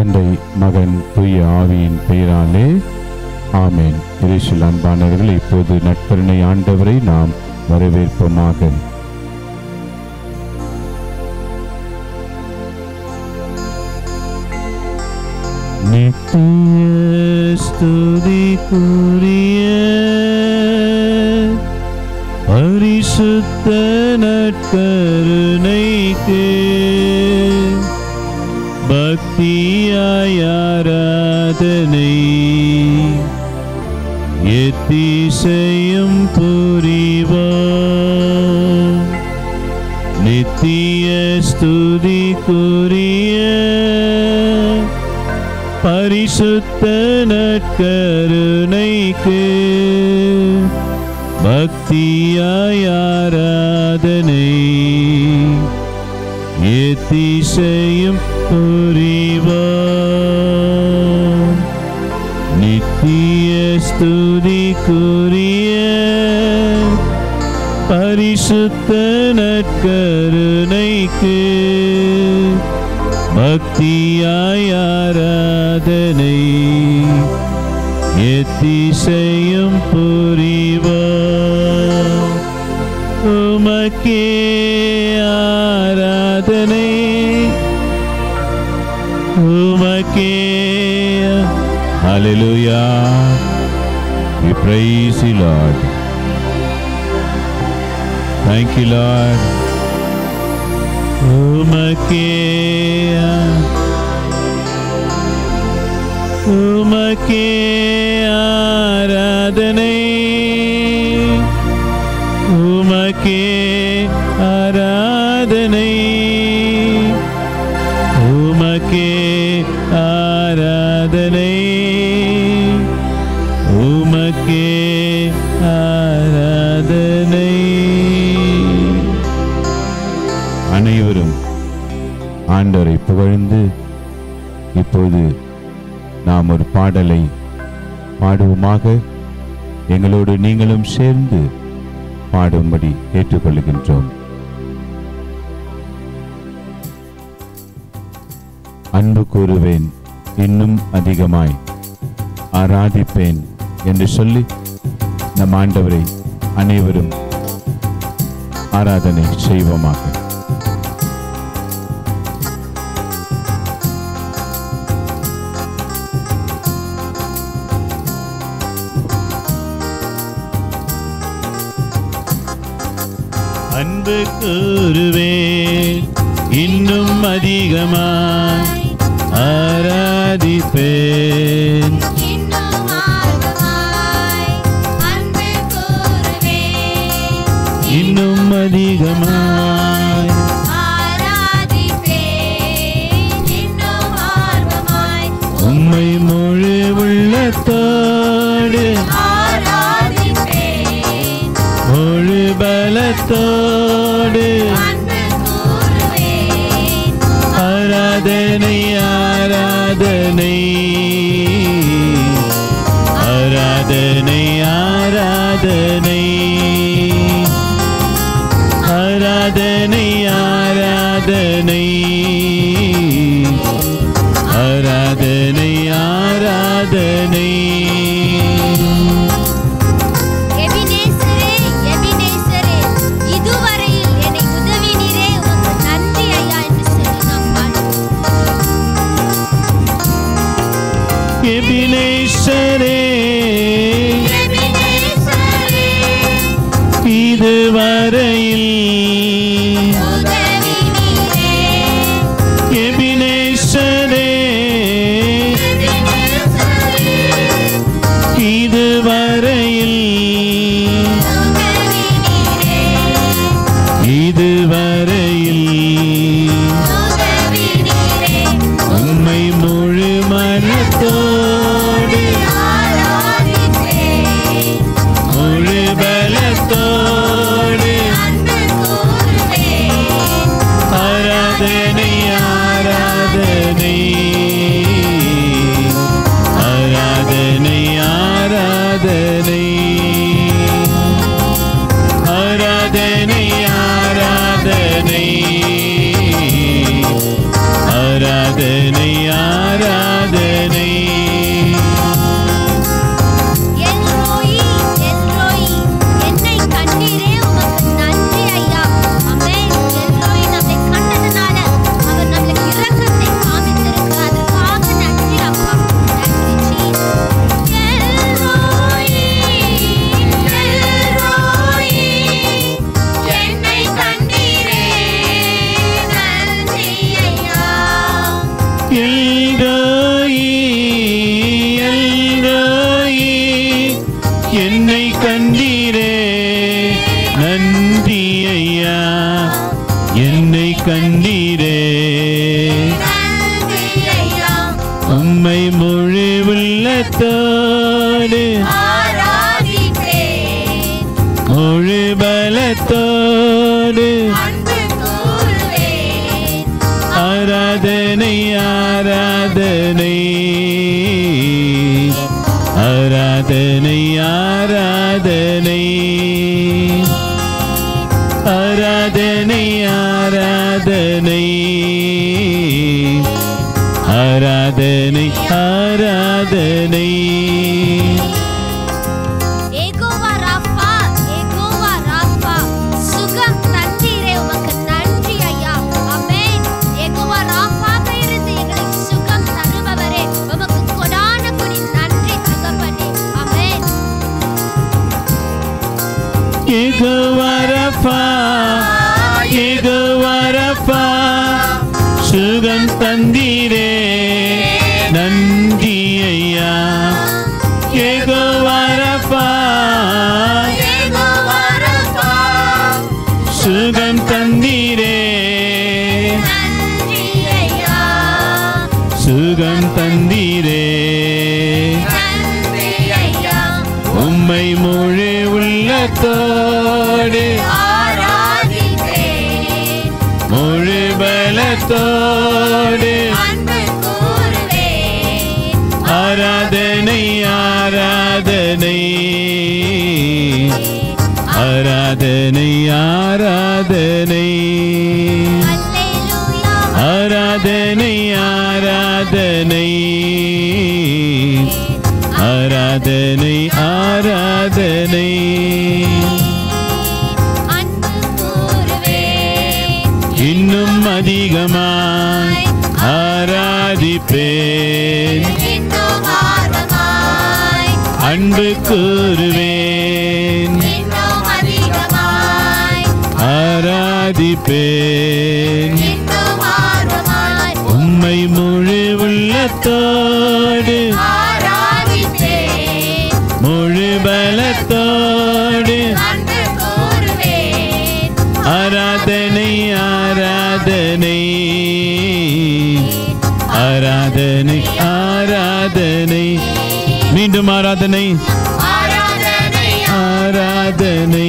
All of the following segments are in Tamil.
தந்தை, மகன், தூய ஆவியின் பெயராலே ஆமேன். இயேசுவில் அன்பானவர்கள், இப்போது நற்கருணை ஆண்டவரை நாம் வரவேற்போமாக. நித்திய ஸ்துதிக்குரிய பரிசுத்த நற்கருணைக்கு பக்தியாய் ஆராதனை எத்திசையும் புரிவோம். நித்திய ஸ்துதிக்குரிய பரிசுத்த நற்கருணைக்கு பக்தியாய் ஆராதனை எத்திசையும் புரிவோம். நித்திய ஸ்துதிக்குரிய பரிசுத்த நற்கருணைக்கு பக்தியாய் ஆராதனை எத்திசையும் புரிவோம். உமக்கே ஆராதனை, உமக்கே. Hallelujah. We praise you, Lord. Thank you, Lord. உமக்கே உமக்கே ஆராதனை, உமக்கே ஆராதனை, உமக்கே ஆராதனை, உமக்கே ஆராதனை. அனைவரும் ஆண்டவரை புகழ்ந்து இப்போது நாம் ஒரு பாடலை பாடுவோமாக. எங்களோடு நீங்களும் சேர்ந்து பாடும்படி கேட்டுக்கொள்கின்றோம். அன்பு கூறுவேன், இன்னும் அதிகமாய் ஆராதிப்பேன் என்று சொல்லி நம் ஆண்டவரை அனைவரும் ஆராதனை செய்வோமாக. அன்பு கூறுவேன், இன்னும் அதிகமாய் ஆராதிப்பேன், இன்னும் அதிகமாய் உம்மை முழு உள்ளத்தோடு முழு பலத்தோடு ஆராதனை ஆராதனை ஆராதனை ஆராதனை ஆராதனை ஆராதனை ஆராதனை ஆராதனை. எபினேசரே இதுவரையில், எபினேசரே இதுவரையில், இதுவரையில் உம்மை முழு மனத்தோடு என்னை கண்டீரே நன்றி ஐயா, என்னை கண்டீரே. உம்மை முழு உள்ளத்தோடு முழு பலத்தோடு ஆராதனை ஆராதனை ஆராதனை ஆராதனை ஆராதனை ஆராதனை ஆராதனை ஆராதனை. யெகோவா ரஃபா, யெகோவா ரஃபா, சுகம் தந்தீரே நன்றி ஐயா. யெகோவா ரஃபா, சுகம் தந்தீரே சுகம் தந்தீரே. உம்மை முழு உள்ளத்தோடு முழு பலத்தோடு ஆராதனை ஆராதனை ஆராதனை ஆராதனை ஆராதனை ஆராதனை ஆராதனை ஆராதனை. இன்னும் அதிகமாய் ஆராதிப்பேன், அன்பு கூறுவேன், ஆராதிப்பேன். உம்மை முழு உள்ளத்தோடு முழு பலத்தோடு ஆராதனை ஆராதனை ஆராதனை ஆராதனை. மீண்டும் ஆராதனை ஆராதனை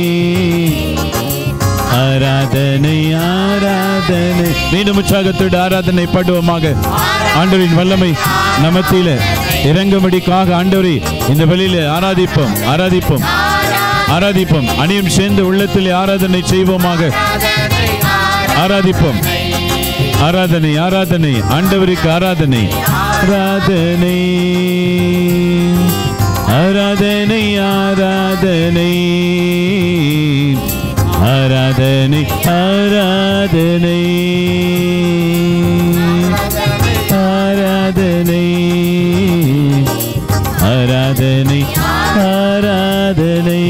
ஆராதனை ஆராதனை. மீண்டும் உற்சாகத்தோடு ஆராதனை பாடுவோமாக. ஆண்டவரின் வல்லமை நமத்தில இறங்கும்படிக்காக ஆண்டவரை இந்த வழியில ஆராதிப்போம் ஆராதிப்போம் ஆராதிப்போம். அணியும் சேர்ந்து உள்ளத்தில் ஆராதனை செய்வோமாக. ஆராதிப்போம். ஆராதனை ஆராதனை ஆண்டவருக்கு ஆராதனை ஆராதனை ஆராதனை ஆராதனை ஆராதனை ஆராதனை ஆராதனை ஆராதனை ஆராதனை.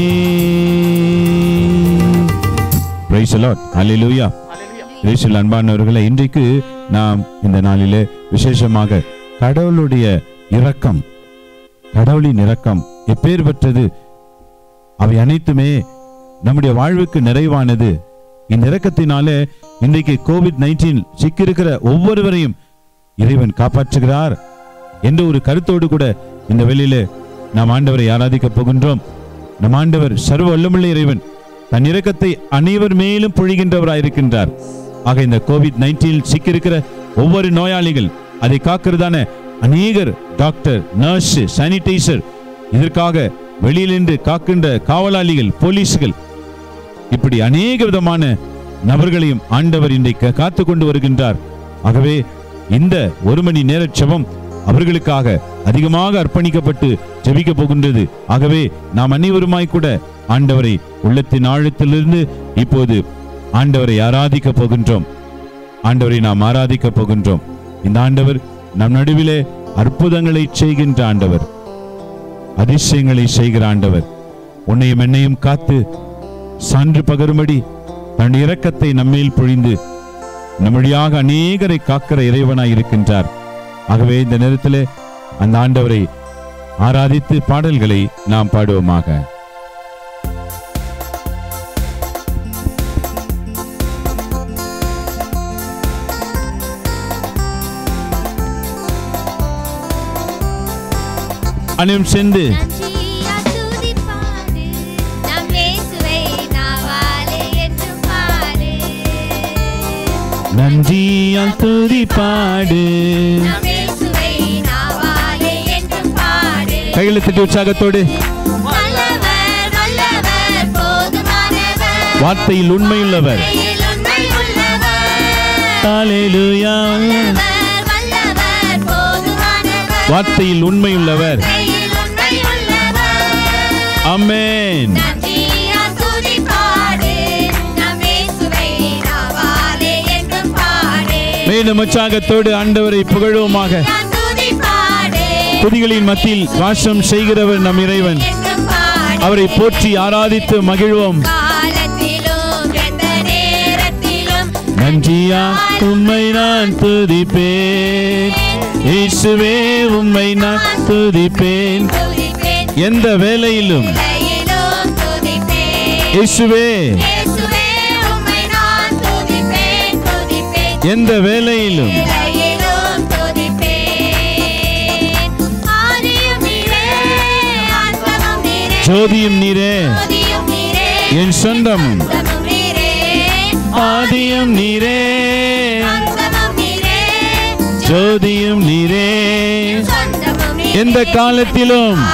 Praise the Lord. ஹல்லேலூயா. இயேசுவில் அன்பானவர்களே, இன்றைக்கு நாம் இந்த நாளிலே விசேஷமாக கடவுளுடைய இரக்கம், கடவுளின் இரக்கம் எப்பேர் பெற்றது, அவை அனைத்துமே நம்முடைய வாழ்வுக்கு நிறைவானது. இந்த இரக்கத்தினாலே இன்றைக்கு COVID-19 சிக்கியிருக்கிற ஒவ்வொருவரையும் இறைவன் காப்பாற்றுகிறார் என்ற ஒரு கருத்தோடு கூட இந்த வெளியிலே நாம் ஆண்டவரை ஆராதிக்க போகின்றோம். நம் ஆண்டவர் சர்வ வல்லமையுள்ள இறைவன் தன் இரக்கத்தை அனைவர் மேலும் பொழிகின்றவராயிருக்கின்றார். ஆக இந்த COVID-19 சிக்கியிருக்கிற ஒவ்வொரு நோயாளிகள், அதை காக்கிறதான அநேகர் டாக்டர், நர்ஸ், சானிடைசர், இதற்காக வெளியிலிருந்து காக்கின்ற காவலாளிகள், போலீஸ்கள், இப்படி அநேக விதமான நபர்களையும் ஆண்டவர் இன்றைக்கு காத்து கொண்டு வருகின்றார். ஆகவே இந்த 1 மணி நேர ஜெபம் அவர்களுக்காக அதிகமாக அர்ப்பணிக்கப்பட்டு ஜெபிக்க போகின்றது. ஆகவே நாம் அனைவருமாய் கூட ஆண்டவரை உள்ளத்தின் ஆழத்திலிருந்து இப்போது ஆண்டவரை ஆராதிக்க போகின்றோம். ஆண்டவரை நாம் ஆராதிக்க போகின்றோம். இந்த ஆண்டவர் நம் நடுவிலே அற்புதங்களை செய்கின்ற ஆண்டவர், அதிசயங்களை செய்கிற ஆண்டவர், உன்னையும் என்னையும் காத்து சான்று பகரும்படி தன் இரக்கத்தை நம்மேல் பொழிந்து நம்முடையாக அநேகரை காக்கிற இறைவனாய் இருக்கின்றார். ஆகவே இந்த நேரத்திலே அந்த ஆண்டவரை ஆராதித்து பாடல்களை நாம் பாடுவோமாக. அனைவரும் சேர்ந்து நன்றியால் துதி பாடு, கைகளை தட்டி உற்சாகத்தோடு. வார்த்தையில் உண்மையுள்ளவர், ஹல்லேலூயா. வார்த்தையில் உண்மையுள்ளவர், ஆமென். மேலும் உற்சாகத்தோடு ஆண்டவரை புகழுவோமாக. துதிகளின் மத்தியில் வாசம் செய்கிறவர் நம் இறைவன். அவரை போற்றி ஆராதித்து மகிழ்வோம். நன்றியா உம்மை நான் துதிப்பேன், இயேசுவே உம்மை நான் துதிப்பேன். எந்த வேளையிலும் இயேசுவே, எந்த வேளையிலும் ஜோதியும் நீரே, என் சொந்தமும் ஆதியும் நீரே, ஜோதியும் நீரே. எந்த காலத்திலும்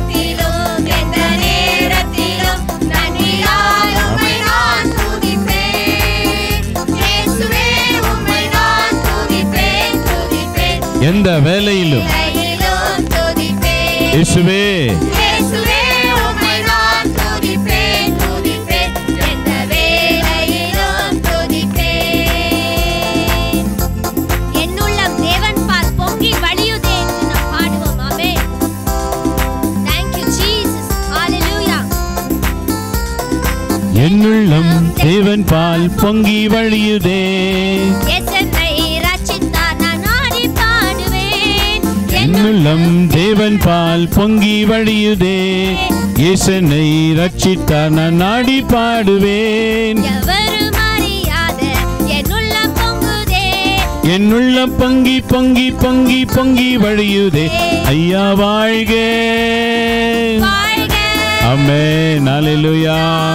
எந்த வேளையிலும் இயேசுவே, என்னுள்ளம் தேவன் பால் பொங்கி வழியுதே. என்னுள்ளம் தேவன் பால் பொங்கி வழியுதே, இயேசுவை ரட்சித்தார் நான் நாடி பாடுவேன். என்னுள்ளம் பொங்கி பொங்கி பொங்கி பொங்கி வழியுதே. ஐயா வாழ்க, ஆமென், ஹல்லேலூயா.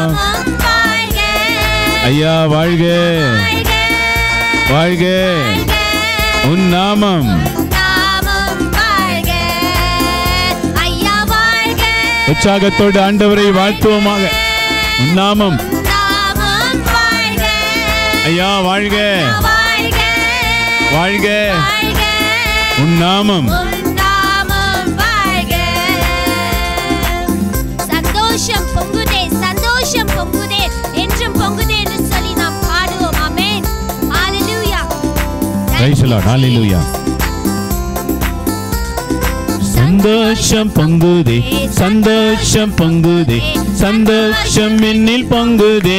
ஐயா வாழ்க, வாழ்க, உன் நாமம். உற்சாகத்தோடு ஆண்டவரை வாழ்த்துவோமாக. உன் நாமம். ஐயா வாழ்க, வாழ்க, உன் நாமம். சந்தோஷம் பொங்குதே, சந்தோஷம் பொங்குதே, என்றும் பொங்குதே என்று சொல்லி நாம் பாடுவோம். Amen, hallelujah. Praise the Lord, hallelujah. சந்தோஷம் பொங்குதே, சந்தோஷம் பொங்குதே, சந்தோஷம் என்னில் பொங்குதே.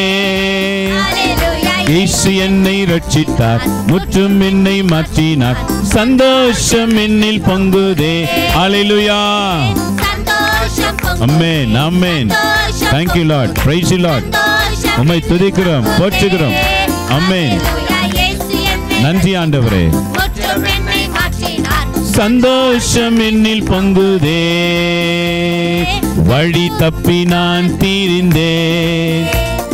இயேசு என்னை ரட்சித்தார், முற்றும் என்னை மாற்றினார். சந்தோஷம் என்னில் பொங்குதே. ஹல்லேலூயா. ஆமென், ஆமென். Thank you Lord, praise you Lord. உம்மை துதிக்கிறோம், போற்றுகிறோம். ஆமென். நன்றி ஆண்டவரே. சந்தோஷம் என்னில் பொங்குதே, வழி தப்பி நான் தீர்ந்தேன்.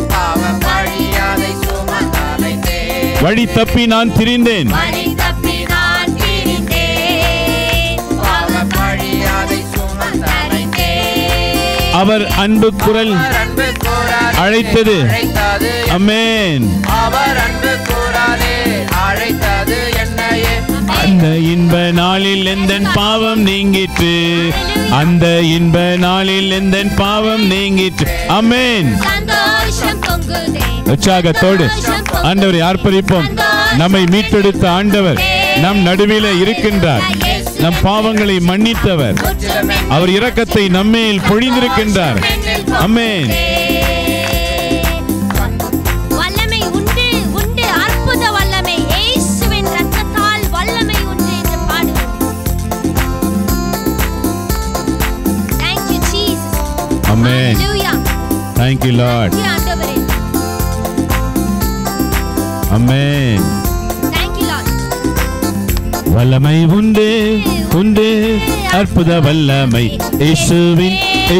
வழி தப்பி நான் திரிந்தேன். அவர் அன்பு குரல் அழைத்தது. ஆமென். அந்த இன்ப நாளில் எந்தன் பாவம் நீங்கிற்று, அந்த இன்ப நாளில் எந்தன் பாவம் நீங்கிற்று. ஆமென். உற்சாகத்தோடு ஆண்டவரை ஆர்ப்பரிப்போம். நம்மை மீட்டெடுத்த ஆண்டவர் நம் நடுவிலே இருக்கின்றார். நம் பாவங்களை மன்னித்தவர், அவர் இரக்கத்தை நம்மேல் பொழிந்திருக்கின்றார். ஆமென். வல்லமை உண்டு, உண்டு, அற்புத வல்லமை. இயேசுவின் இரத்தத்தால் வல்லமை உண்டு என்று பாடுவோம். Amen. Hallelujah. Thank you, Lord. ஆண்டவரே. Amen. Thank you, Lord. வல்லமை உண்டு உண்டு அற்புத வல்லமை இயேசுவின்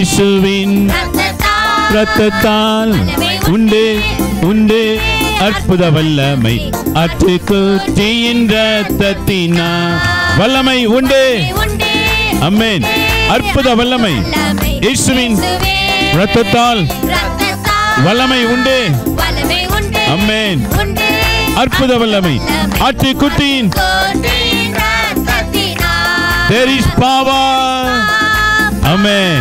இரத்தத்தால் உண்டு உண்டு அற்புத வல்லமை ஆட்டுக்குட்டியின் இரத்தத்தினால் வல்லமை உண்டு. ஆமென். அற்புத வல்லமை இயேசுவின் இரத்தத்தால் வல்லமை உண்டு. ஆமென். அற்புத வல்லமை ஆட்டுக்குட்டியின் there is power. Amen.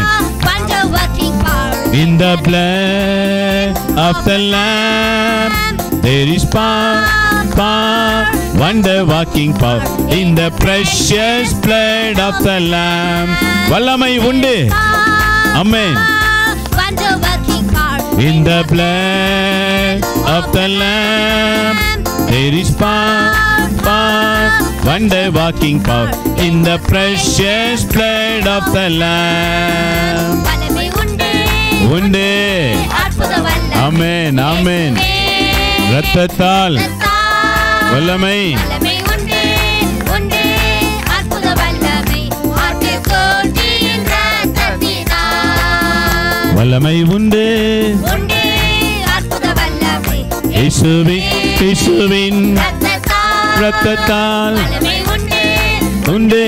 In the blood of the Lamb there is power, wonder working power in the precious blood of the Lamb. வல்லமை உண்டு. Amen. In the blood of the Lamb there is power, wonder working power in the precious blood of the Lamb. உண்டு. ஆமென் ஆமென். இரத்தத்தால் வல்லமை வல்லமை உண்டு. இயேசுவின் இரத்தத்தால் உண்டு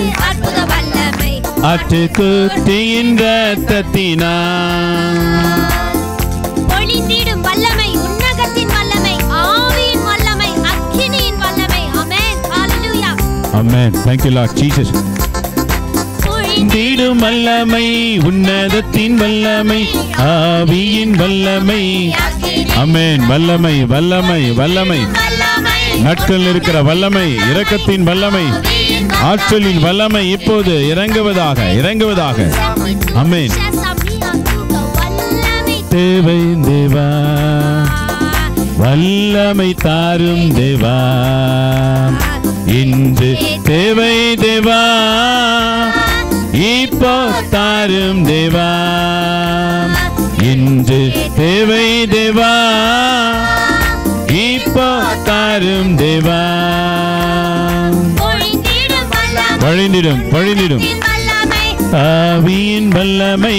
ஆட்டுக்குட்டியின் இரத்தத்தினால் பொழிந்திடும் வல்லமை உன்னதத்தின் வல்லமை ஆவியின் வல்லமை அக்கினியின் வல்லமை. ஆமென். ஹalleluya. Amen. Thank you, Lord Jesus. பொழிந்திடும் வல்லமை உன்னதத்தின் வல்லமை ஆவியின் வல்லமை. ஆமென். வல்லமை வல்லமை வல்லமை நாட்கள் இருக்கிற வல்லமை இரக்கத்தின் வல்லமை ஆற்றலின் வல்லமை இப்போது இறங்குவதாக இறங்குவதாக. ஆமென். தேவை தேவா வல்லமை தாரும் தேவா இன்று தேவை தேவா இப்போ தாரும் தேவா இன்று தேவை தேவா இப்போ தாரும் தேவா. பொழிந்திடும் பொழிந்திடும் ஆவியின் வல்லமை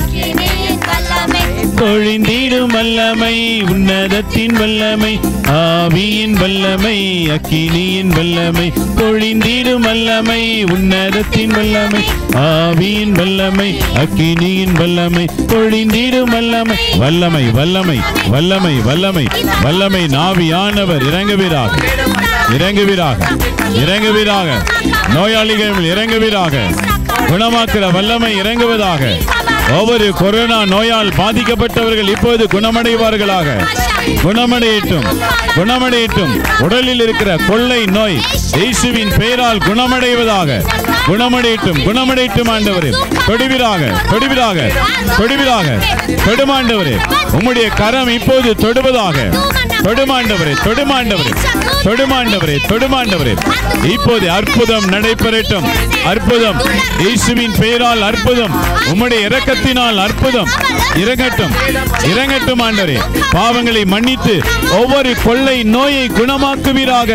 பொழிந்திடும் வல்லமை உன்னதத்தின் வல்லமை ஆவியின் வல்லமை அக்கினியின் வல்லமை பொழிந்திடும் வல்லமை உன்னதத்தின் வல்லமை ஆவியின் வல்லமை அக்கினியின் வல்லமை பொழிந்திடும் வல்லமை வல்லமை வல்லமை வல்லமை வல்லமை வல்லமை நாவியானவர் இறங்குவீராக இறங்குவீராக இறங்குவீராக. நோயாளிகள் இறங்குவீராக. குணமாக்குற வல்லமை இறங்குவதாக. ஒவ்வொரு கொரோனா நோயால் பாதிக்கப்பட்டவர்கள் இப்போது குணமடைவார்களாக. குணமடையட்டும் குணமடையட்டும். உடலில் இருக்கிற கொள்ளை நோய் இயேசுவின் பெயரால் குணமடைவதாக. குணமடையட்டும் குணமடையட்டும் ஆண்டவரே. தொடுவீராக தொடுவீராக தொடுவீராக தொடுமாண்டவரே. உம்முடைய கரம் இப்போது தொடுவதாக. தொடுமாண்டவரே தொடுமாண்டவரே தொடுமாண்டவரே தொடுமாண்டவரே. இப்போது அற்புதம் நடைபெறட்டும். அற்புதம் இயேசுவின் பெயரால் அற்புதம். உம்முடைய இரக்கத்தினால் அற்புதம் இறங்கட்டும் இறங்கட்டும் ஆண்டவரே. பாவங்களை மன்னித்து ஒவ்வொரு கொள்ளை நோயை குணமாக்குவீராக.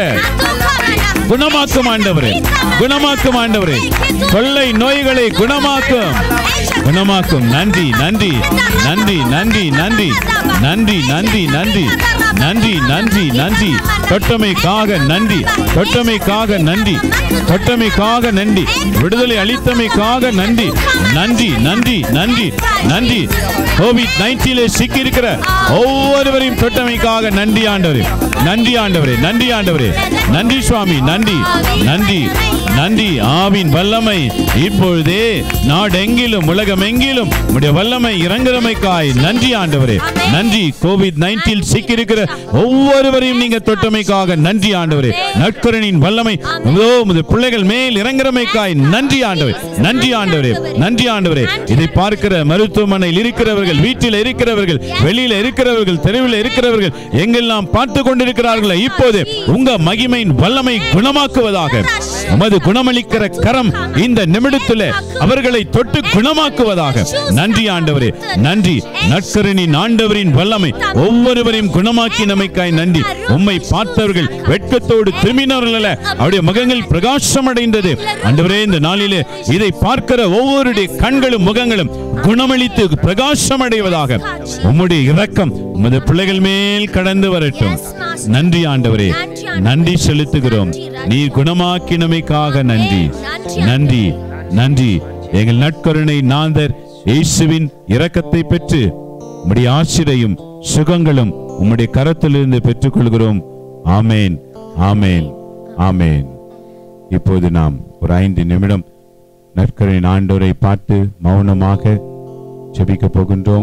குணமாக்கும் ஆண்டவரே குணமாக்கும் ஆண்டவரே. கொள்ளை நோய்களை குணமாக்கும் குணமாக்கும். நன்றி நன்றி நன்றி நன்றி நன்றி நன்றி நன்றி நன்றி நன்றி நன்றி நன்றி. தொட்டமைக்காக நன்றி தொட்டமைக்காக நன்றி தொட்டமைக்காக நன்றி. விடுதலை அளித்தமைக்காக நன்றி நன்றி நன்றி நன்றி நன்றி. COVID-19 சிக்கி இருக்கிற ஒவ்வொருவரையும் தொட்டமைக்காக நன்றி ஆண்டவரே நன்றி ஆண்டவரே நன்றி ஆண்டவரே நன்றி சுவாமி நன்றி நன்றி நன்றி. ஆவின் வல்லமை இப்பொழுதே நாடெங்கிலும் உலகமெங்கிலும் உடைய வல்லமை இறங்குறமைக்காய் நன்றி ஆண்டவரே நன்றி. COVID-19 சிக்கி இருக்கிற ஒவ்வொருவரையும் நீங்க தொட்டமைக்காக நன்றி ஆண்டவரே. நற்கருணையின் வல்லமை பிள்ளைகள் மேல் இறங்குறமைக்காய் நன்றி ஆண்டவரே நன்றி ஆண்டவரே நன்றி ஆண்டவரே. இதை பார்க்கிற மருத்துவமனையில் இருக்கிறவர்கள் வீட்டில் இருக்கிறவர்கள் வெளியில இருக்கிறவர்கள் தெருவில் இருக்கிறவர்கள் எங்கெல்லாம் பார்த்து கொண்டிருக்கிறார்கள் இப்போது உங்க மகிமையின் வல்லமை குணமாக்குவதாக. உமது குணமளிக்கிற கரம் இந்த நிமிடத்தில் அவர்களை தொட்டு குணமாக்குவதாக. நன்றி ஆண்டவரே, நன்றி. நற்கருணையின் ஆண்டவரின் வல்லமை ஒவ்வொருவரையும் குணமாக்கினமைக்காய் நன்றி. உம்மை பார்த்தவர்கள் வெட்கத்தோடு திரும்பினவர்கள் அல்ல, அவருடைய முகங்கள் பிரகாசம் அடைந்தது. ஆண்டவரே, இந்த நாளிலே இதை பார்க்கிற ஒவ்வொருடைய கண்களும் முகங்களும் குணமளித்து பிரகாசம் அடைவதாக. உம்முடைய இரக்கம் உமது பிள்ளைகள் மேல் கடந்து வரட்டும். நன்றி ஆண்டவரே, நன்றி செலுத்துகிறோம். நீர் குணமாக்கினமைக்காக நன்றி, நன்றி, நன்றி. எங்கள் நற்கருணை நாதர் இயேசுவின் இரக்கத்தை பெற்று உம்முடைய ஆசிரையும் சுகங்களும் உம்முடைய கரத்திலிருந்து பெற்றுக்கொள்கிறோம். ஆமேன், ஆமேன், ஆமேன். இப்போது நாம் ஒரு 5 நிமிடம் நற்கருணை ஆண்டவரை பார்த்து மௌனமாக ஜெபிக்க போகின்றோம்.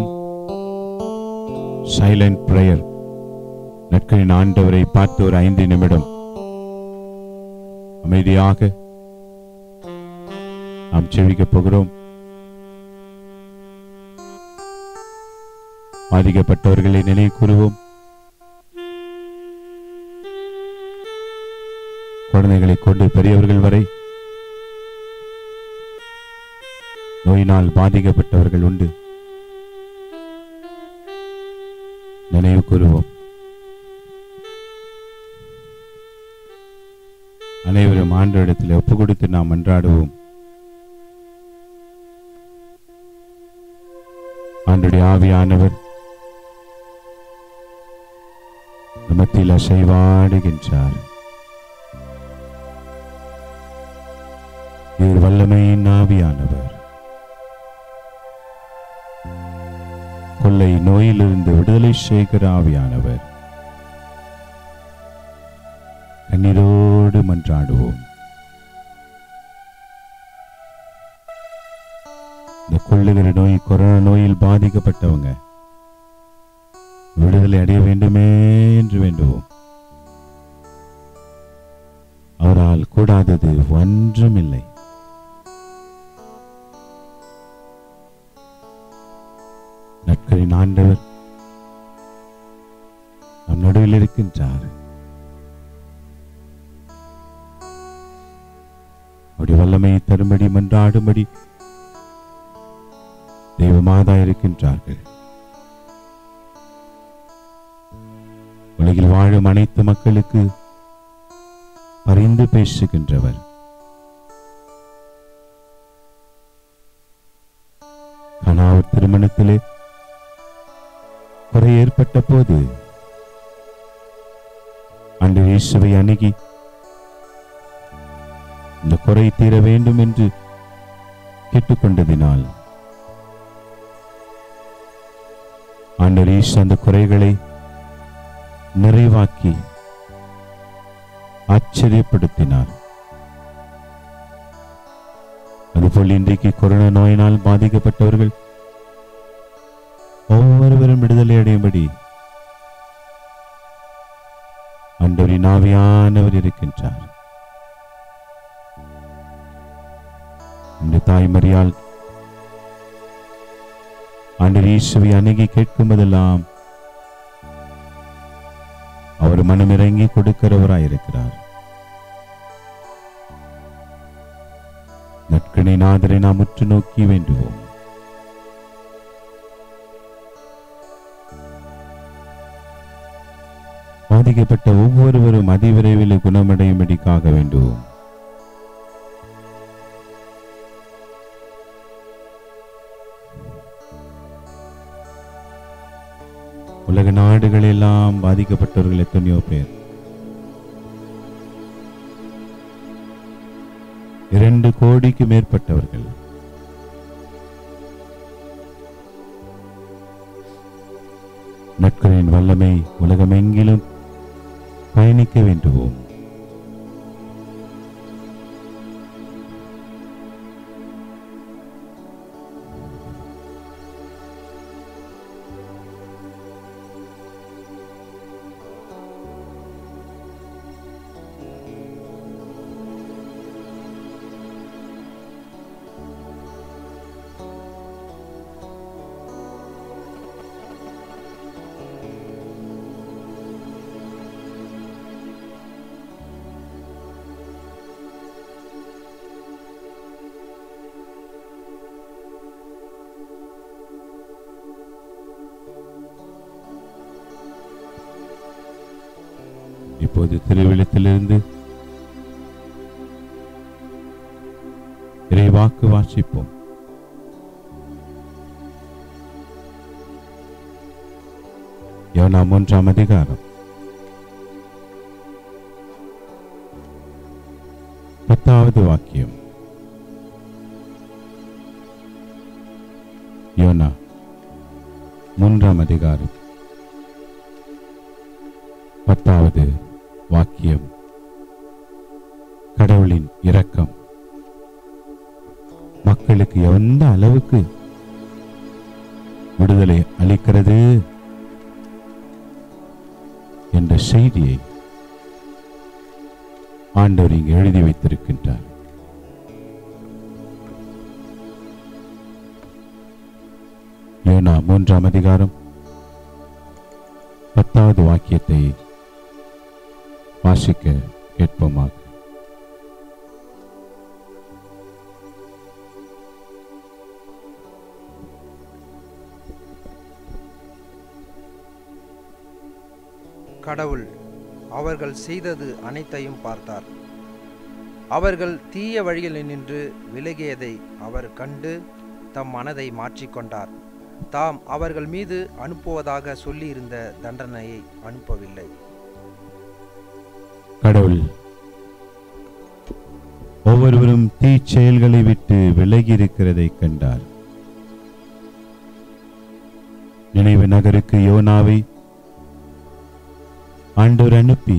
Silent prayer. நற்கருணை ஆண்டவரை பார்த்து ஒரு 5 நிமிடம் அமைதியாக நாம் ஜெபிக்க போகிறோம். பாதிக்கப்பட்டவர்களை நினைவு கூறுவோம். குழந்தைகளை கொண்டு பெரியவர்கள் வரை நோயினால் பாதிக்கப்பட்டவர்கள் உண்டு. நினைவு கூறுவோம். அனைவரும் ஆண்டவரிடத்தில் ஒப்பு கொடுத்து நாம் மன்றாடுவோம். ஆண்டவருடைய ஆவியானவர் மத்தியில் அசைவாடுகின்றார். இவர் வல்லமையின் ஆவியானவர். கொள்ளை நோயிலிருந்து விடுதலை செய்கிற ஆவியானவர். கண்ணீரோடு மன்றாடுவோம். இந்த கொள்ளுகிற நோய், கொரோனா நோயில் பாதிக்கப்பட்டவங்க விடுதலை அடைய வேண்டுமே என்று வேண்டுவோம். அவரால் கூடாதது ஒன்றுமில்லை. நற்கரின் ஆண்டவர் நம் நடுவில் இருக்கின்றார். அவருடைய வல்லமையை தரும்படி மன்றாடும்படி தெய்வமாதா இருக்கின்றார்கள். உலகில் வாழும் அனைத்து மக்களுக்கு பரிந்து பேசுகின்றவர். கணவர் திருமணத்திலே குறை ஏற்பட்ட போது ஆண்டவர் இயேசுவை அணுகி இந்த குறை தீர வேண்டும் என்று கேட்டுக்கொண்டதினால் ஆண்டவர் இயேசு அந்த குறைகளை நிறைவாக்கி ஆச்சரியப்படுத்தினார். அதுபோல் இன்றைக்கு கொரோனா நோயினால் பாதிக்கப்பட்டவர்கள் ஒவ்வொருவரும் விடுதலை அடையும்படி ஆண்டவரின் ஆவியானவர் இருக்கின்றார். இந்த தாய்மறியால் ஆண்டவர் இயேசுவை அணுகி கேட்கும்போதெல்லாம் அவர் மனமிறங்கி கொடுக்கிறவராயிருக்கிறார். நற்கருணை நாதரை நாம் உற்று நோக்கி வேண்டுவோம். பாதிக்கப்பட்ட ஒவ்வொருவரும் அதிவிரைவில் குணமடையும்படிக்காக வேண்டுவோம். உலக நாடுகள் எல்லாம் பாதிக்கப்பட்டவர்கள் எத்தனையோ பேர். 2 கோடிக்கு மேற்பட்டவர்கள். நற்கருணையின் வல்லமை உலகமெங்கிலும் பயணிக்க வேண்டுவோம். இப்போது திருவிழத்திலிருந்து இறைவாக்கு வாசிப்போம். யோனா 3ஆம் அதிகாரம் 10வது வாக்கியம். யோனா 3ஆம் அதிகாரம் 10வது வாக்கியம். கடவுளின் இரக்கம் மக்களுக்கு எந்த அளவுக்கு விடுதலை அளிக்கிறது என்ற செய்தியை ஆண்டவர் இங்கு எழுதி வைத்திருக்கின்றார். யோனா 3ஆம் அதிகாரம் 10வது வாக்கியத்தை வாசிக்க கேட்போமாக. கடவுள் அவர்கள் செய்தது அனைத்தையும் பார்த்தார். அவர்கள் தீய வழியில் நின்று விலகியதை அவர் கண்டு தம் மனதை மாற்றிக்கொண்டார். தாம் அவர்கள் மீது அனுப்புவதாக சொல்லியிருந்த தண்டனையை அனுப்பவில்லை. கடவுள் ஒவ்வொருவரும் தீச்செயல்களை விட்டு விலகி இருக்கிறதை கண்டார். நினைவு நகருக்கு யோனாவை ஆண்டவர் அனுப்பி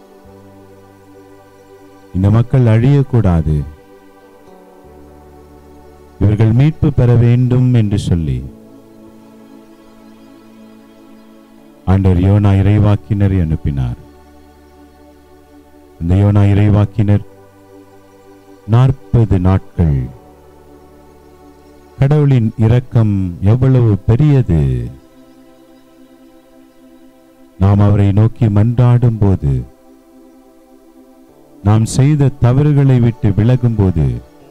இந்த மக்கள் அழியக்கூடாது, இவர்கள் மீட்பு பெற வேண்டும் என்று சொல்லி ஆண்டவர் யோனா இறைவாக்கினரை அனுப்பினார். அந்த யோனா இறைவாக்கினர் 40 நாட்கள் கடவுளின் இரக்கம் எவ்வளவு பெரியது, நாம் அவரை நோக்கி மன்றாடும் போது, நாம் செய்த தவறுகளை விட்டு விலகும் போது,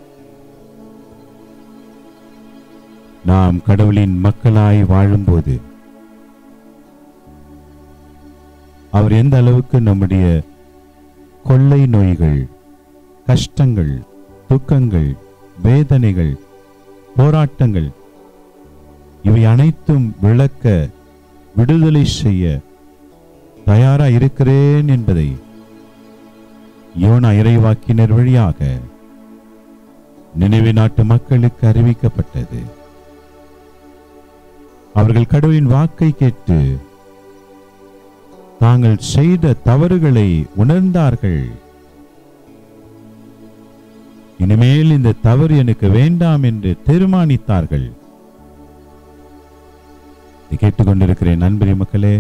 நாம் கடவுளின் மக்களாய் வாழும்போது அவர் எந்த அளவுக்கு நம்முடைய கொள்ளை நோய்கள், கஷ்டங்கள், துக்கங்கள், வேதனைகள், போராட்டங்கள் இவை அனைத்தும் விளக்க, விடுதலை செய்ய தயாரா இருக்கிறேன் என்பதை யோனா இறைவாக்கினர் வழியாக நினைவு நாட்டு மக்களுக்கு அறிவிக்கப்பட்டது. அவர்கள் கடவுளின் வாக்கை கேட்டு தாங்கள் செய்த தவறுகளை உணர்ந்தார்கள். இனிமேல் இந்த தவறு எனக்கு வேண்டாம் என்று தீர்மானித்தார்கள். கேட்டுக்கொண்டிருக்கிறேன் அன்புரிய மக்களே,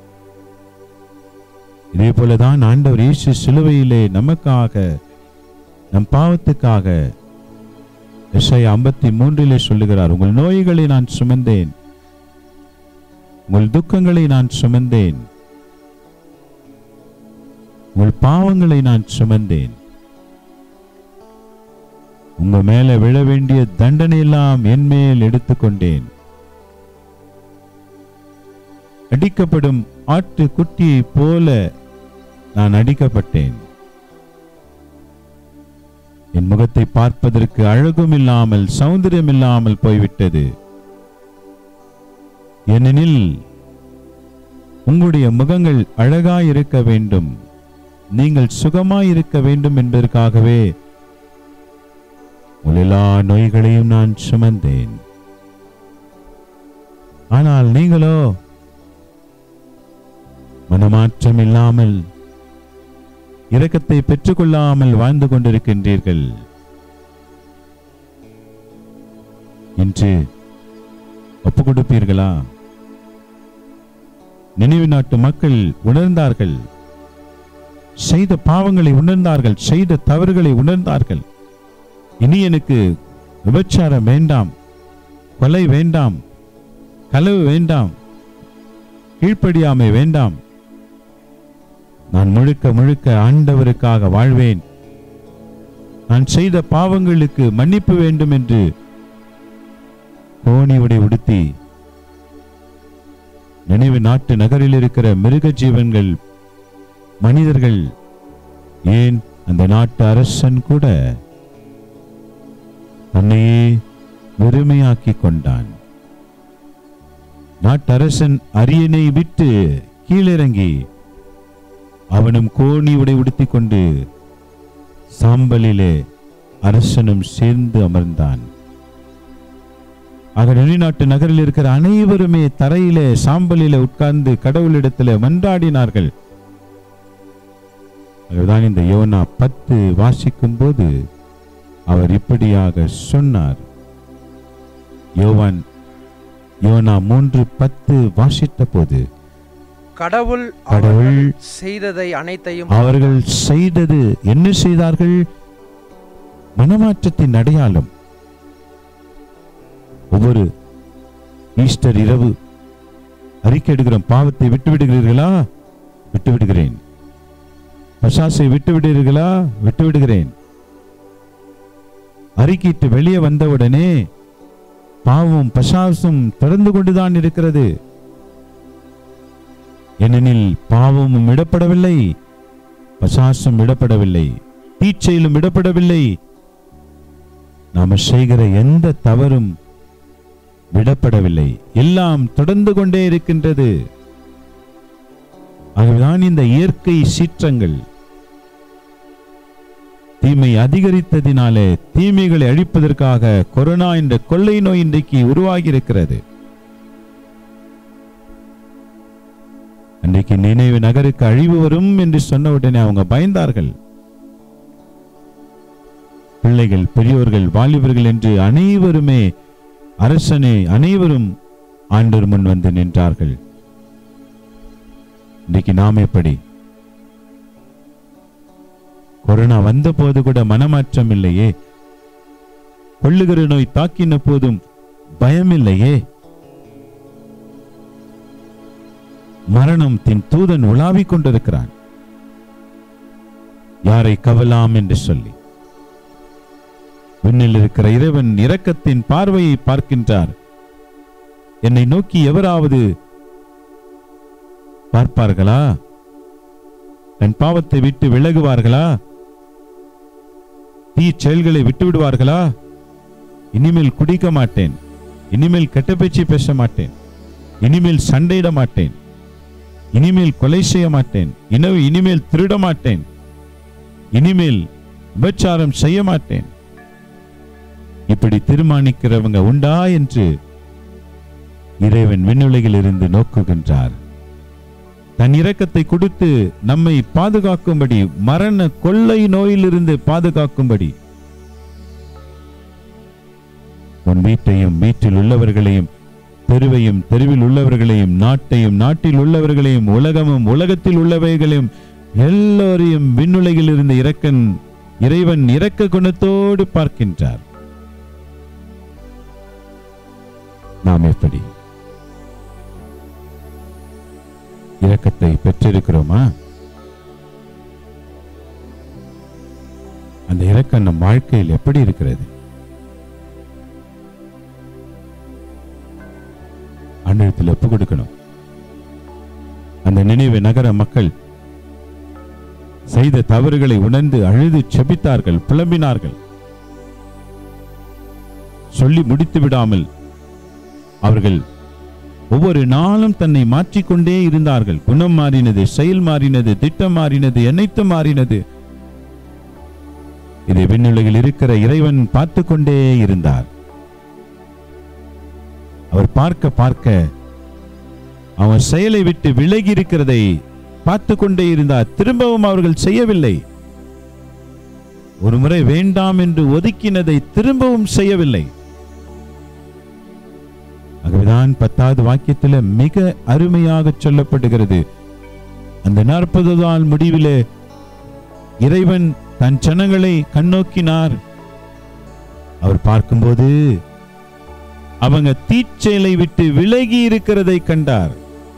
இதே போலதான் ஆண்டவர் இயேசு சிலுவையிலே நமக்காக, நம் பாவத்துக்காக எசாயா 53 சொல்லுகிறார், உங்கள் நோய்களை நான் சுமந்தேன், உங்கள் துக்கங்களை நான் சுமந்தேன், உங்கள் பாவங்களை நான் சுமந்தேன், உங்க மேல விழ வேண்டிய தண்டனை எல்லாம் என் மேல் எடுத்துக்கொண்டேன், அடிக்கப்படும் ஆட்டு குட்டியை போல நான் அடிக்கப்பட்டேன், என் முகத்தை பார்ப்பதற்கு அழகும் இல்லாமல் சௌந்தரியம் இல்லாமல் போய்விட்டது, ஏனெனில் உங்களுடைய முகங்கள் அழகாயிருக்க வேண்டும், நீங்கள் சுகமாயிருக்க வேண்டும் என்பதற்காகவே எல்லா நோய்களையும் நான் சுமந்தேன். ஆனால் நீங்களோ மனமாற்றம் இல்லாமல், இரக்கத்தை பெற்றுக்கொள்ளாமல் வாழ்ந்து கொண்டிருக்கின்றீர்கள். இன்று ஒப்பு கொடுப்பீர்களா? நினைவு நாட்டு மக்கள் உணர்ந்தார்கள், செய்த பாவங்களை உணர்ந்தார்கள், செய்த தவறுகளை உணர்ந்தார்கள். இனி எனக்கு விபச்சாரம் வேண்டாம், கொலை வேண்டாம், களவு வேண்டாம், கீழ்ப்படியாமை வேண்டாம், நான் முழுக்க முழுக்க ஆண்டவருக்காக வாழ்வேன், நான் செய்த பாவங்களுக்கு மன்னிப்பு வேண்டும் என்று கோணி உடை உடுத்தி நினைவு நாட்டு நகரில் இருக்கிற மிருக ஜீவன்கள் மனிதர்கள், ஏன் அந்த நாட்டு அரசன் கூட தன்னையே வெறுமையாக்கி கொண்டான். நாட்டரசன் அரியணை விட்டு கீழிறங்கி அவனும் கோணி உடை உடுத்திக் கொண்டு சாம்பலிலே அரசனும் சேர்ந்து அமர்ந்தான். ஆக வெளிநாட்டு நகரில் இருக்கிற அனைவருமே தரையிலே சாம்பலிலே உட்கார்ந்து கடவுளிடத்திலே மன்றாடினார்கள். அதுதான் இந்த யோனா 10 வாசிக்கும் போது அவர் இப்படியாக சொன்னார். யோனா 3:10 வாசித்த போது, கடவுள் செய்ததை அனைத்தையும் அவர்கள் செய்தது என்ன செய்தார்கள்? மனமாற்றத்தின் அடையாளம். ஒவ்வொரு ஈஸ்டர் இரவு அறிக்கை எடுக்கிறோம். பாவத்தை விட்டு விடுகிறீர்களா? விட்டு விடுகிறேன். பசாசை விட்டு விடுகிறீர்களா? விட்டு விடுகிறேன். அறிக்கையிட்டு வெளியே வந்தவுடனே பாவம் பசாசும் தொடர்ந்து கொண்டுதான் இருக்கிறது. ஏனெனில் பாவமும் விடப்படவில்லை, பசாசும் விடப்படவில்லை, தீச்செயலும் விடப்படவில்லை. நாம செய்கிற எந்த தவறும் விடப்படவில்லை, எல்லாம் தொடர்ந்து கொண்டே இருக்கின்றது. ஆகவேதான் இந்த இயற்கை சீற்றங்கள் தீமை அதிகரித்ததினாலே தீமைகளை அழிப்பதற்காக கொரோனா என்ற கொள்ளை நோய் இன்றைக்கு உருவாகி இருக்கிறது. அன்றைக்கு நினைவு நகருக்கு அழிவு வரும் என்று சொன்ன உடனே அவங்க பயந்தார்கள். பிள்ளைகள், பெரியோர்கள், வாலிபர்கள் என்று அனைவருமே அரசனே அனைவரும் ஆண்டவர் முன் வந்து நின்றார்கள். இன்றைக்கு நாம் எப்படி? கொரோனா வந்த போது கூட மனமாற்றம் இல்லையே, கொள்ளுகிற நோய் தாக்கின போதும் பயம் இல்லையே, மரணத்தின் தூதன் உலாவிக் கொண்டிருக்கிறான். யாரை கவலாம் என்று சொல்லி விண்ணில் இருக்கிற இறைவன் இரக்கத்தின் பார்வையை பார்க்கின்றார். என்னை நோக்கி எவராவது பார்ப்பார்களா? என் பாவத்தை விட்டு விலகுவார்களா? தீ செயல்களை விட்டு விடுவார்களா? இனிமேல் குடிக்க மாட்டேன், இனிமேல் கெட்ட பேச்சு பேச மாட்டேன், இனிமேல் சண்டையிட மாட்டேன், இனிமேல் கொலை செய்ய மாட்டேன், இனிமேல் திருட மாட்டேன், இனிமேல் விபச்சாரம் செய்ய மாட்டேன், இப்படி தீர்மானிக்கிறவங்க உண்டா என்று இறைவன் விண்ணுலகில் இருந்து நோக்குகின்றார். தன் இரக்கத்தை கொடுத்து நம்மை பாதுகாக்கும்படி, மரண கொள்ளை நோயிலிருந்து பாதுகாக்கும்படி உன் வீட்டையும் வீட்டில் உள்ளவர்களையும், தெருவையும் தெருவில் உள்ளவர்களையும், நாட்டையும் நாட்டில் உள்ளவர்களையும், உலகமும் உலகத்தில் உள்ளவைகளையும் எல்லோரையும் விண்ணுலகில் இருந்து இறைவன் இரக்க குணத்தோடு பார்க்கின்றார். நாம் எப்படி இரக்கத்தை பெற்றிருக்கிறோமா? அந்த இரக்கம் நம் வாழ்க்கையில் எப்படி இருக்கிறது? ஆண்டவரிடத்தில் ஒப்பு கொடுக்கணும். அந்த நினைவு நகர மக்கள் செய்த தவறுகளை உணர்ந்து அழுது செபித்தார்கள், புலம்பினார்கள். சொல்லி முடித்து விடாமல் அவர்கள் ஒவ்வொரு நாளும் தன்னை மாற்றிக்கொண்டே இருந்தார்கள். குணம் மாறினது, செயல் மாறினது, திட்டம் மாறினது, அனைத்தும் மாறினது. இதை விண்ணுலகில் இருக்கிற இறைவன் பார்த்து கொண்டே இருந்தார். அவர் பார்க்க பார்க்க அவன் செயலை விட்டு விலகி இருக்கிறதை பார்த்து கொண்டே இருந்தார். திரும்பவும் அவர்கள் செய்யவில்லை. ஒரு முறை வேண்டாம் என்று ஒதுக்கினதை திரும்பவும் செய்யவில்லை. ஆகவேதான் 10வது வாக்கியத்தில் மிக அருமையாக சொல்லப்படுகிறது. அந்த 40 நாள் முடிவிலே இறைவன் தன் ஜனங்களை கண்ணோக்கினார். அவர் பார்க்கும்போது அவங்க தீச்செயலை விட்டு விலகி இருக்கிறதை கண்டார்.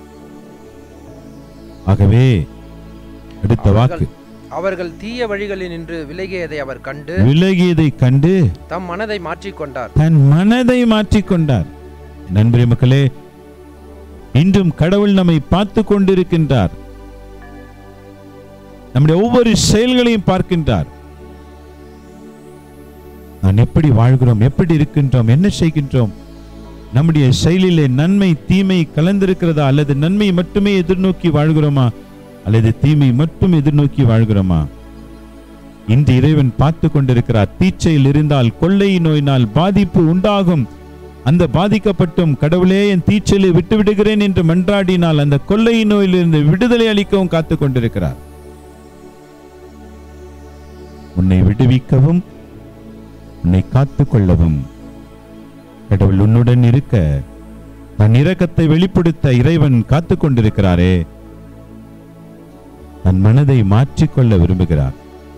ஆகவே அடுத்த வாக்கு, அவர்கள் தீய வழிகளில் நின்று விலகியதை அவர் கண்டு தம் மனதை மாற்றிக்கொண்டார். தன் மனதை மாற்றிக்கொண்டார். நண்பரே, மக்களே, இன்றும் கடவுள் நம்மை பார்த்து கொண்டிருக்கின்றார். நம்முடைய ஒவ்வொரு செயல்களையும் பார்க்கின்றார். நான் எப்படி வாழ்கிறோம், எப்படி இருக்கின்றோம், என்ன செய்கின்றோம், நம்முடைய செயலிலே நன்மை தீமை கலந்திருக்கிறதா, அல்லது நன்மை மட்டுமே எதிர்நோக்கி வாழ்கிறோமா, அல்லது தீமை மட்டும் எதிர்நோக்கி வாழ்கிறோமா? இன்று இறைவன் பார்த்து கொண்டிருக்கிறார். தீச்சையில் இருந்தால் கொள்ளை நோயினால் பாதிப்பு உண்டாகும். அந்த பாதிக்கப்பட்டும் கடவுளே என் தீச்சையை விட்டு விடுகிறேன் என்று மன்றாடினால் அந்த கொள்ளை நோயிலிருந்து விடுதலை அளிக்கவும் காத்து கொண்டிருக்கிறார். உன்னை விடுவிக்கவும் உன்னை காத்துக் கொள்ளவும் கடவுள் உன்னுடன் இருக்க தன் இரக்கத்தை வெளிப்படுத்த இறைவன் காத்து கொண்டிருக்கிறாரே. தன் மனதை மாற்றிக்கொள்ள விரும்புகிறார்.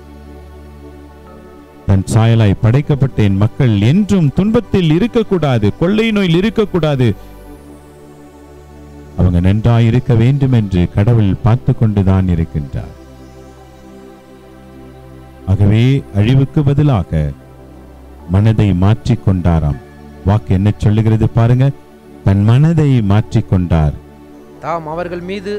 தன் சாயலாய் படைக்கப்பட்ட என் மக்கள் என்றும் துன்பத்தில் இருக்கக்கூடாது, கொள்ளை நோயில் இருக்கக்கூடாது, அவங்க நன்றாய் இருக்க வேண்டும் என்று கடவுள் பார்த்து கொண்டுதான் இருக்கின்றார். ஆகவே அழிவுக்கு பதிலாக மனதை மாற்றிக்கொண்டாராம். வாக்கு என்ன சொல்லுகிறது பாருங்க. தன் மனதை மாற்றிக்கொண்டார். தாம் அவர்கள் மீது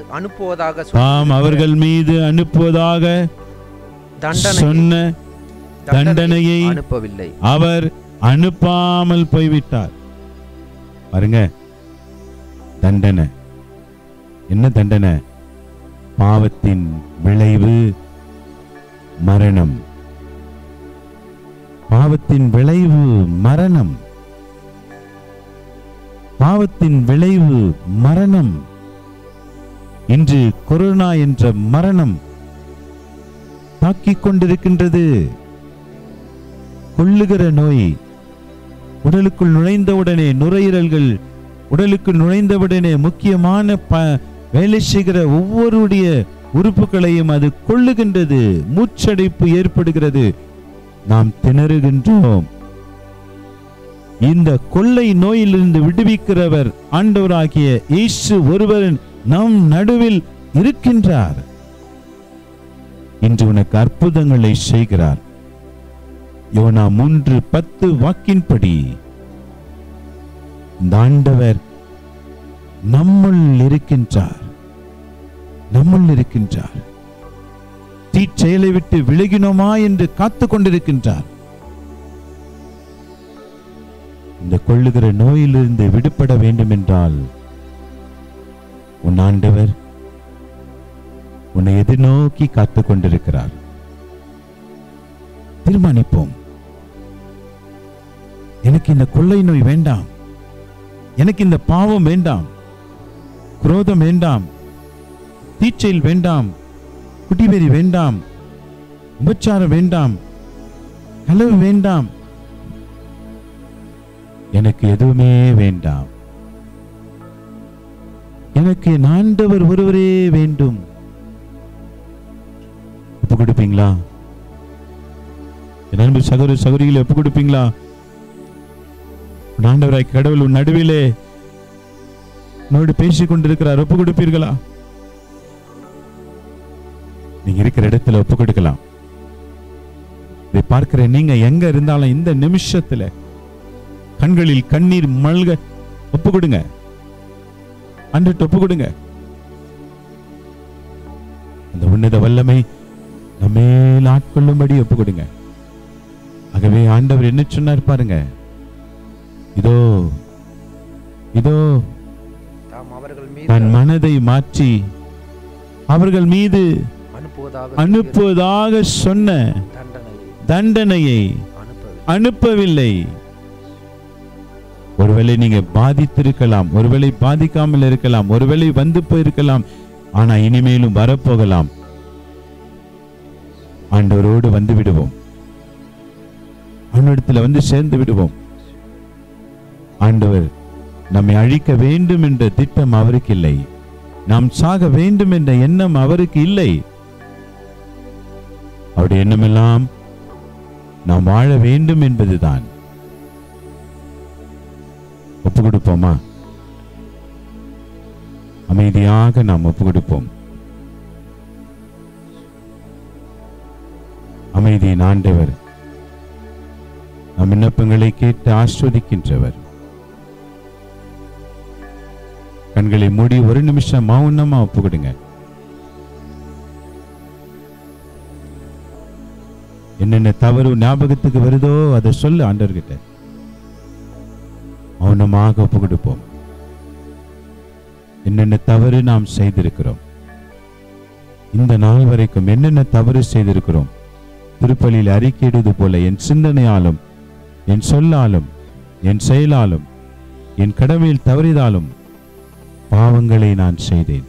அனுப்புவதாக சொன்ன தண்டனையை அனுப்பவில்லை, அவர் அனுப்பாமல் போய்விட்டார். பாருங்க, தண்டனை என்ன தண்டனை? பாவத்தின் விளைவு மரணம். பாவத்தின் விளைவு மரணம். பாவத்தின் விளைவு மரணம். இன்று கொரோனா என்ற மரணம் தாக்கிக் கொண்டிருக்கின்றது. கொள்ளுகிற நோய் உடலுக்குள் நுழைந்தவுடனே, நுரையீரல்கள் உடலுக்குள் நுழைந்தவுடனே முக்கியமான வேலை செய்கிற ஒவ்வொருடைய உறுப்புகளையும் அது கொள்ளுகின்றது. மூச்சடைப்பு ஏற்படுகிறது. நாம் திணறுகின்றோம். இந்த கொள்ளை நோயிலிருந்து விடுவிக்கிறவர் ஆண்டவராகிய இயேசு ஒருவர் நம் நடுவில் இருக்கின்றார். இன்று உனக்கு அற்புதங்களை செய்கிறார். யோனா 3:10 வாக்கின்படி இந்த ஆண்டவர் நம்முள் இருக்கின்றார். நம்முள் இருக்கின்றார். தீச்செயலை விட்டு விலகினோமா என்று காத்து கொண்டிருக்கின்றார். இந்த கொள்ளுகிற நோயிலிருந்து விடுபட வேண்டும் என்றால் உன் ஆண்டவர் உன்னை எதிர்நோக்கி காத்துக் கொண்டிருக்கிறார். தீர்மானிப்போம். எனக்கு இந்த கொள்ளை நோய் வேண்டாம், எனக்கு இந்த பாவம் வேண்டாம், குரோதம் வேண்டாம், தீச்செயல் வேண்டாம், குடிவெறி வேண்டாம், உபச்சாரம் வேண்டாம், களவு வேண்டாம், எனக்கு எதுவுமே வேண்டாம். எனக்கு என் ஆண்டவர் ஒருவரே வேண்டும். ஒப்பு கொடுப்பீங்களா? என் அன்பு சகோதர சகோதரிகளை ஒப்பு கொடுப்பீங்களா? ஆண்டவராய் கடவுள் உன் நடுவிலே உன்னோடு பேசிக் கொண்டிருக்கிறார். ஒப்பு கொடுப்பீர்களா? நீங்க இருக்கிற இடத்துல ஒப்பு கொடுக்கலாம். இதை பார்க்கிற நீங்க எங்க இருந்தாலும் இந்த நிமிஷத்துல கண்களில் கண்ணீர் மல்க ஒப்பு கொடுங்க. அன்றைட்டு ஒப்பு கொடுங்க. அந்த உன்னத வல்லமை நம்மேல் ஆட்கொள்ளும்படி ஒப்பு கொடுங்க. ஆகவே ஆண்டவர் என்ன சொன்னார் பாருங்க. இதோ இதோ தன் மனதை மாற்றி அவர்கள் மீது அனுப்புவதாக சொன்ன தண்டனையை அனுப்பவில்லை. ஒருவேளை நீங்க பாதித்திருக்கலாம், ஒருவேளை பாதிக்காமல் இருக்கலாம், ஒருவேளை வந்து போயிருக்கலாம், ஆனா இனிமேலும் வரப்போகலாம். ஆண்டவரோடு வந்து விடுவோம். அவனிடத்தில் வந்து சேர்ந்து விடுவோம். ஆண்டவர் நம்மை அழிக்க வேண்டும் என்ற திட்டம் அவருக்கு இல்லை. நாம் சாக வேண்டும் என்ற எண்ணம் அவருக்கு இல்லை. அவருடைய எண்ணமெல்லாம் நாம் வாழ வேண்டும் என்பதுதான். ஒப்பு கொடுப்போமா? அமைதியாக நாம் ஒப்பு கொடுப்போம். அமைதியின் ஆண்டவர் நம் விண்ணப்பங்களை கேட்டு ஆஸ்வதிக்கின்றவர். கண்களை மூடி ஒரு நிமிஷம் மௌனமா ஒப்பு கொடுங்க. என்னென்ன தவறு ஞாபகத்துக்கு வருதோ அதை சொல்லு ஆண்டவர்கிட்ட. மௌனமாக ஒப்பு கொடுப்போம். என்னென்ன தவறு நாம் செய்திருக்கிறோம், இந்த நாள் வரைக்கும் என்னென்ன தவறு செய்திருக்கிறோம். திருப்பலியில் அறிக்கையிடுவது போல என் சிந்தனையாலும் என் சொல்லாலும் என் செயலாலும் என் கடமையில் தவறிதாலும் பாவங்களை நான் செய்தேன்.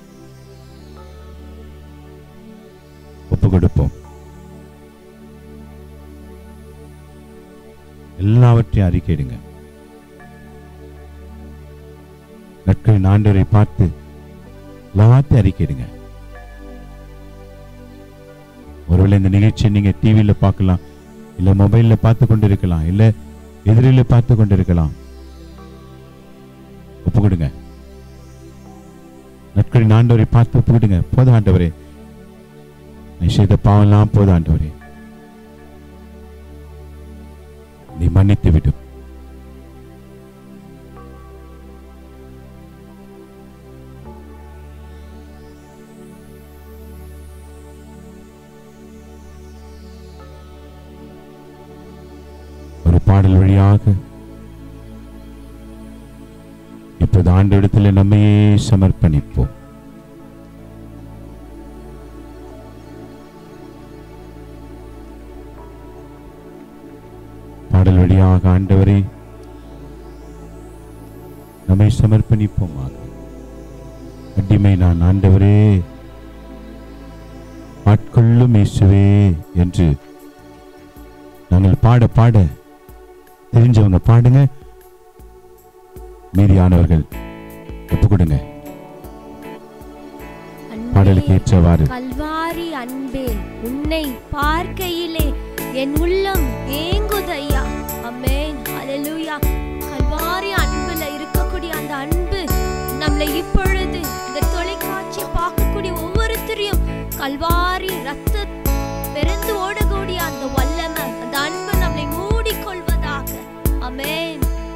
ஒப்பு கொடுப்போம். எல்லாவற்றையும் அறிக்கையிடுங்க. நட்களின் ஆண்டவரை பார்த்து எல்லாத்தையும் அறிக்கையிடுங்க. ஒருவேளை இந்த நிகழ்ச்சியை நீங்க டிவியில பார்க்கலாம், இல்ல மொபைல்ல பார்த்து கொண்டிருக்கலாம், இல்ல எதிரில பார்த்து கொண்டிருக்கலாம். ஒப்பு கொடுங்க. நட்களின் ஆண்டவரை பார்த்து ஒப்பு கொடுங்க. போதும் ஆண்டவரே, நீ செய்த பாவம்லாம் போதும் ஆண்டவரே, நீ மன்னித்து விடும். ஒரு பாடல் வழியாக இப்போது ஆண்டவரிடத்தில் நம்மையே சமர்ப்பணிப்போம். பாடல் வழியாக ஆண்டவரே நம்மை சமர்ப்பணிப்போமாக. அடிமை நான் ஆண்டவரே, ஆட்கொள்ளும் இயேசுவே என்று நாங்கள் பாட பாட தெரிஞ்சவங்க பாடுங்க, மீதியானவர்கள் ஒப்பு கொடுங்க. பாடலுக்கு ஏற்றவாறு. கல்வாரி அன்பே, உன்னை பார்க்கையிலே என் உள்ளம் ஏங்குதையா. ஆமென், ஹல்லேலூயா. கல்வாரி அன்புல இருக்கக்கூடிய அந்த அன்பு நம்மளை இப்பொழுது இந்த தொலைக்காட்சியை பார்க்கக்கூடிய ஒவ்வொருத்தரையும் கல்வாரி ரத்த பெருந்து ஓடக்கூடிய அந்த வல்லமை, அந்த அன்பு நம்மளை மூடிக்கொள்வதாக. ஆமென்.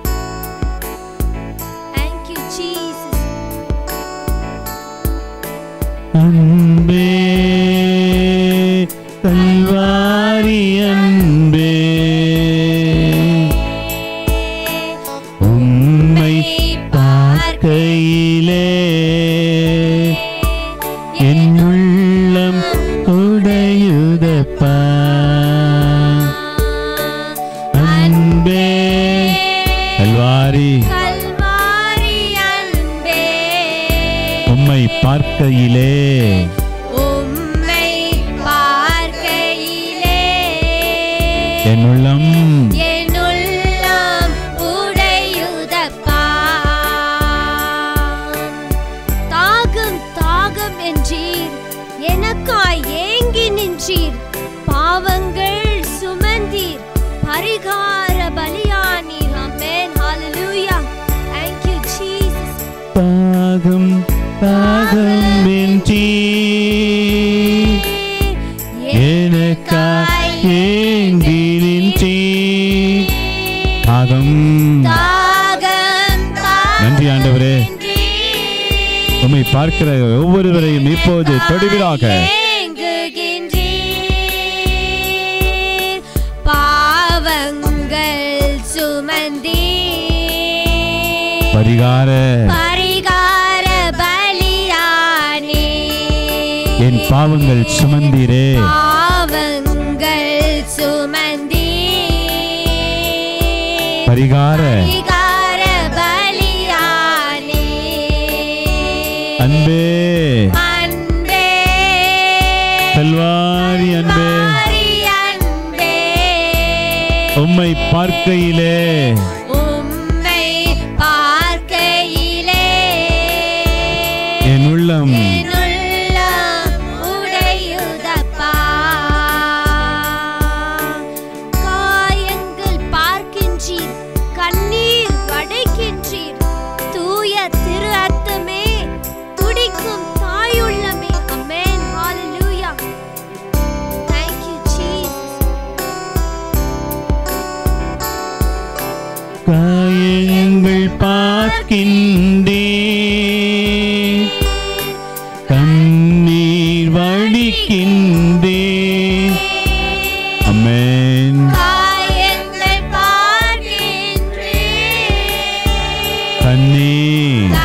Thank you Jesus. அன்பே, கல்வாரி அன்பே, உம்மை பார்க்கையிலே என் உள்ளம் உடையுதப்பா. அன்பே, கல்வாரி அன்பே, உம்மை பார்க்கையிலே என் உள்ளம் உடையுதப்பா. தாகம் தாகம் என்றீர், எனக்காய் ஏங்கி நின்றீர், பாவங்கள் சுமந்தீர், பரிகார பலியானீர். ஆமென், ஹல்லேலூயா. Thank you Jesus. தாகம் தாகம் என்றீர், எனக்காய் ஏங்கி நின்றீர். தாகம். நன்றி ஆண்டவரே, உம்மை பார்க்கிற ஒவ்வொருவரையும் இப்போது தொடுவீராக. பாவங்கள் சுமந்தீர், பரிகார பலியானீர். என் பாவங்கள் சுமந்தீரே, பரிகார பலியானீர். அன்பே, கல்வாரி அன்பே, உம்மை பார்க்கையிலே என் உள்ளம் உடையுதப்பா. காயங்கள் பார்க்கின்றீர், கண்ணீர் வடைக்கின்றீர், தூய திரு அர்த்தமே, துடிக்கும் தாயுள்ளமே. ஆமென், ஹல்லேலூயா. Thank you Jesus. காயங்கள் பார்க்கின்றே, கண்ணீர் வடிக்கின்றே. கண்ணீர்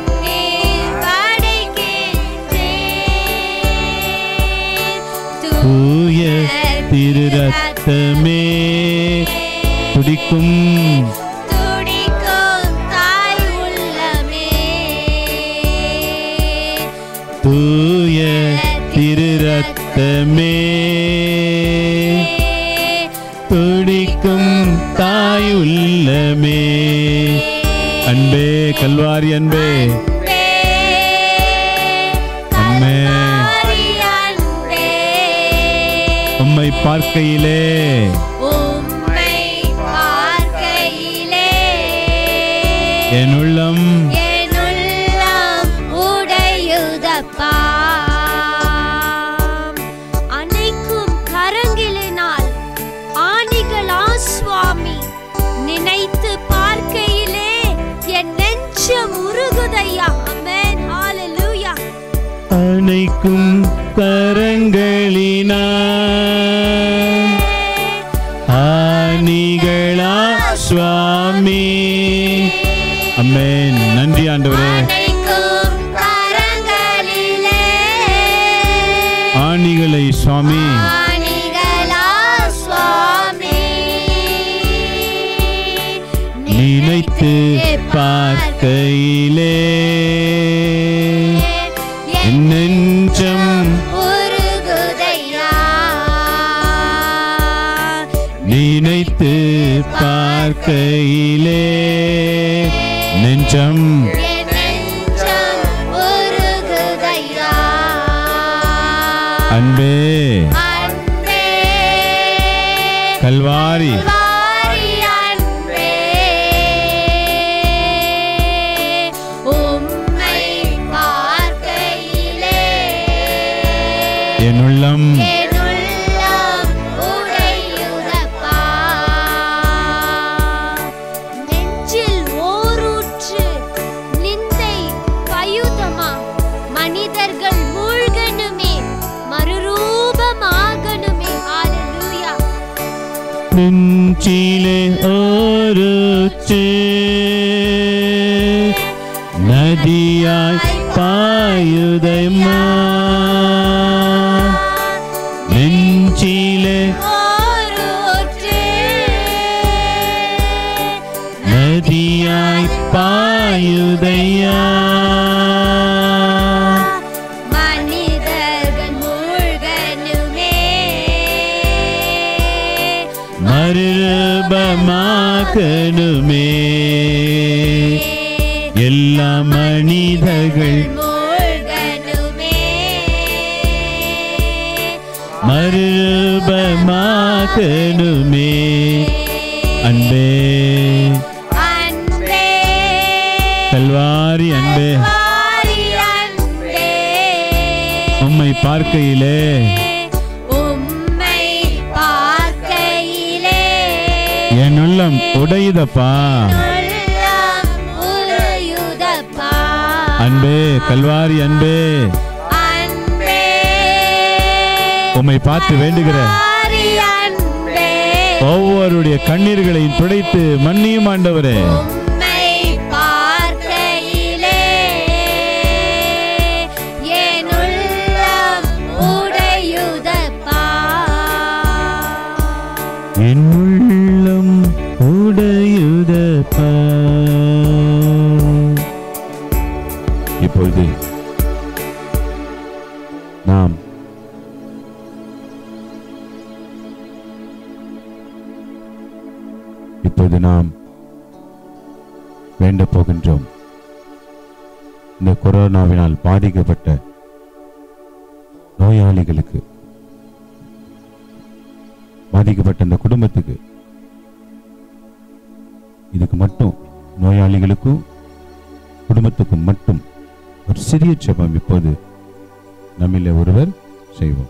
தூய திரு ரத்தமே துடிக்கும் தாய் உள்ளமே தூய திரு ரத்தமே துடிக்கும் தாய் உள்ளமே. அன்பே கல்வாரி அன்பே அம்மே உம்மை பார்க்கையிலே என் உள்ளம் உடையுதப்பா. அனைக்கும் கரங்களினால் ஆணிகளா சுவாமி, நினைத்து பார்க்கையிலே என் நெஞ்சம் உருகுதையா. ஆமென், ஹalleluya. அனைக்கும் கரங்களினால் ஆணிகளா சுவாமி. ஆமென். நன்றி ஆண்டவரே. அனைக்கும் கரங்களிலே ஆணிகளை சுவாமி ஆணிகளா சுவாமி, நினைத்து பார்க்கையிலே என் நெஞ்சம் உருகுதையா. நினைத்து பார்க்கையிலே நெஞ்சம் என் நெஞ்சம் உருகுதையா. அன்பே அன்பே கல்வாரி கல்வாரி அன்பே, உம்மை பார்க்கையிலே என் உள்ளம் என் உள்ளம் உடையுதப்பா. நெஞ்சில் ஓரூற்று நிந்தை பயுதமா, மனிதர்கள் மூழ்கணுமே, மறுரூபமாகணுமே. ஹalleluya. நெஞ்சிலே ஓருச்சு நதியாய் பாயுதைமா. நெஞ்சிலே ஓரூற்று நதியாய் பாயுதையா. மனிதர்கள் மூழ்கணுமே, மறுரூபமாக்கணுமே. எல்லா மனிதர்கள் மூழ்கணுமே, மறுரூபமாக்கணுமே. அன்பே அன்பே கல்வாரி அன்பே கல்வாரி அன்பே, உம்மை பார்க்கையிலே உம்மை பார்க்கையிலே என் உள்ளம் உடையுதப்பா. உள்ளம் உறையுதப்பா. அன்பே கல்வாரி அன்பே அன்பே உம்மை பார்த்து வேண்டுகிற கல்வாரி அன்பே, ஒவ்வொருடைய கண்ணீர்களையும் துடைத்து மன்னியும் ஆண்டவரே. உம்மை பார்க்கையிலே என் உள்ளம் உடையுதப்பா. என் உள்ளம் உடையுதப்பா. இப்பொழுது நாம் வேண்ட போகின்றோம். இந்த கொரோனாவினால் பாதிக்கப்பட்ட நோயாளிகளுக்கு, பாதிக்கப்பட்ட அந்த குடும்பத்துக்கு, இதுக்கு மட்டும், நோயாளிகளுக்கும் குடும்பத்துக்கும் மட்டும் ஒரு சிறிய ஜெபம் இப்போது நம்மிலே ஒருவர் செய்வோம்.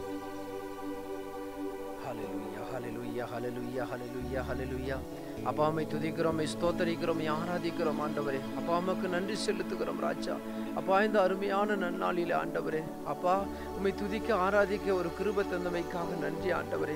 அப்பா அம்மை துதிக்கிறோம், ஸ்தோத்தரிக்கிறோம், ஆராதிக்கிறோம் ஆண்டவரே. அப்பா அம்மாக்கு நன்றி செலுத்துகிறோம் ராஜா. அப்பா இந்த அருமையான நன்னாளிலே ஆண்டவரே, அப்பா உம்மை துதிக்க ஆராதிக்க ஒரு கிருபை தந்தமைக்காக நன்றி ஆண்டவரே.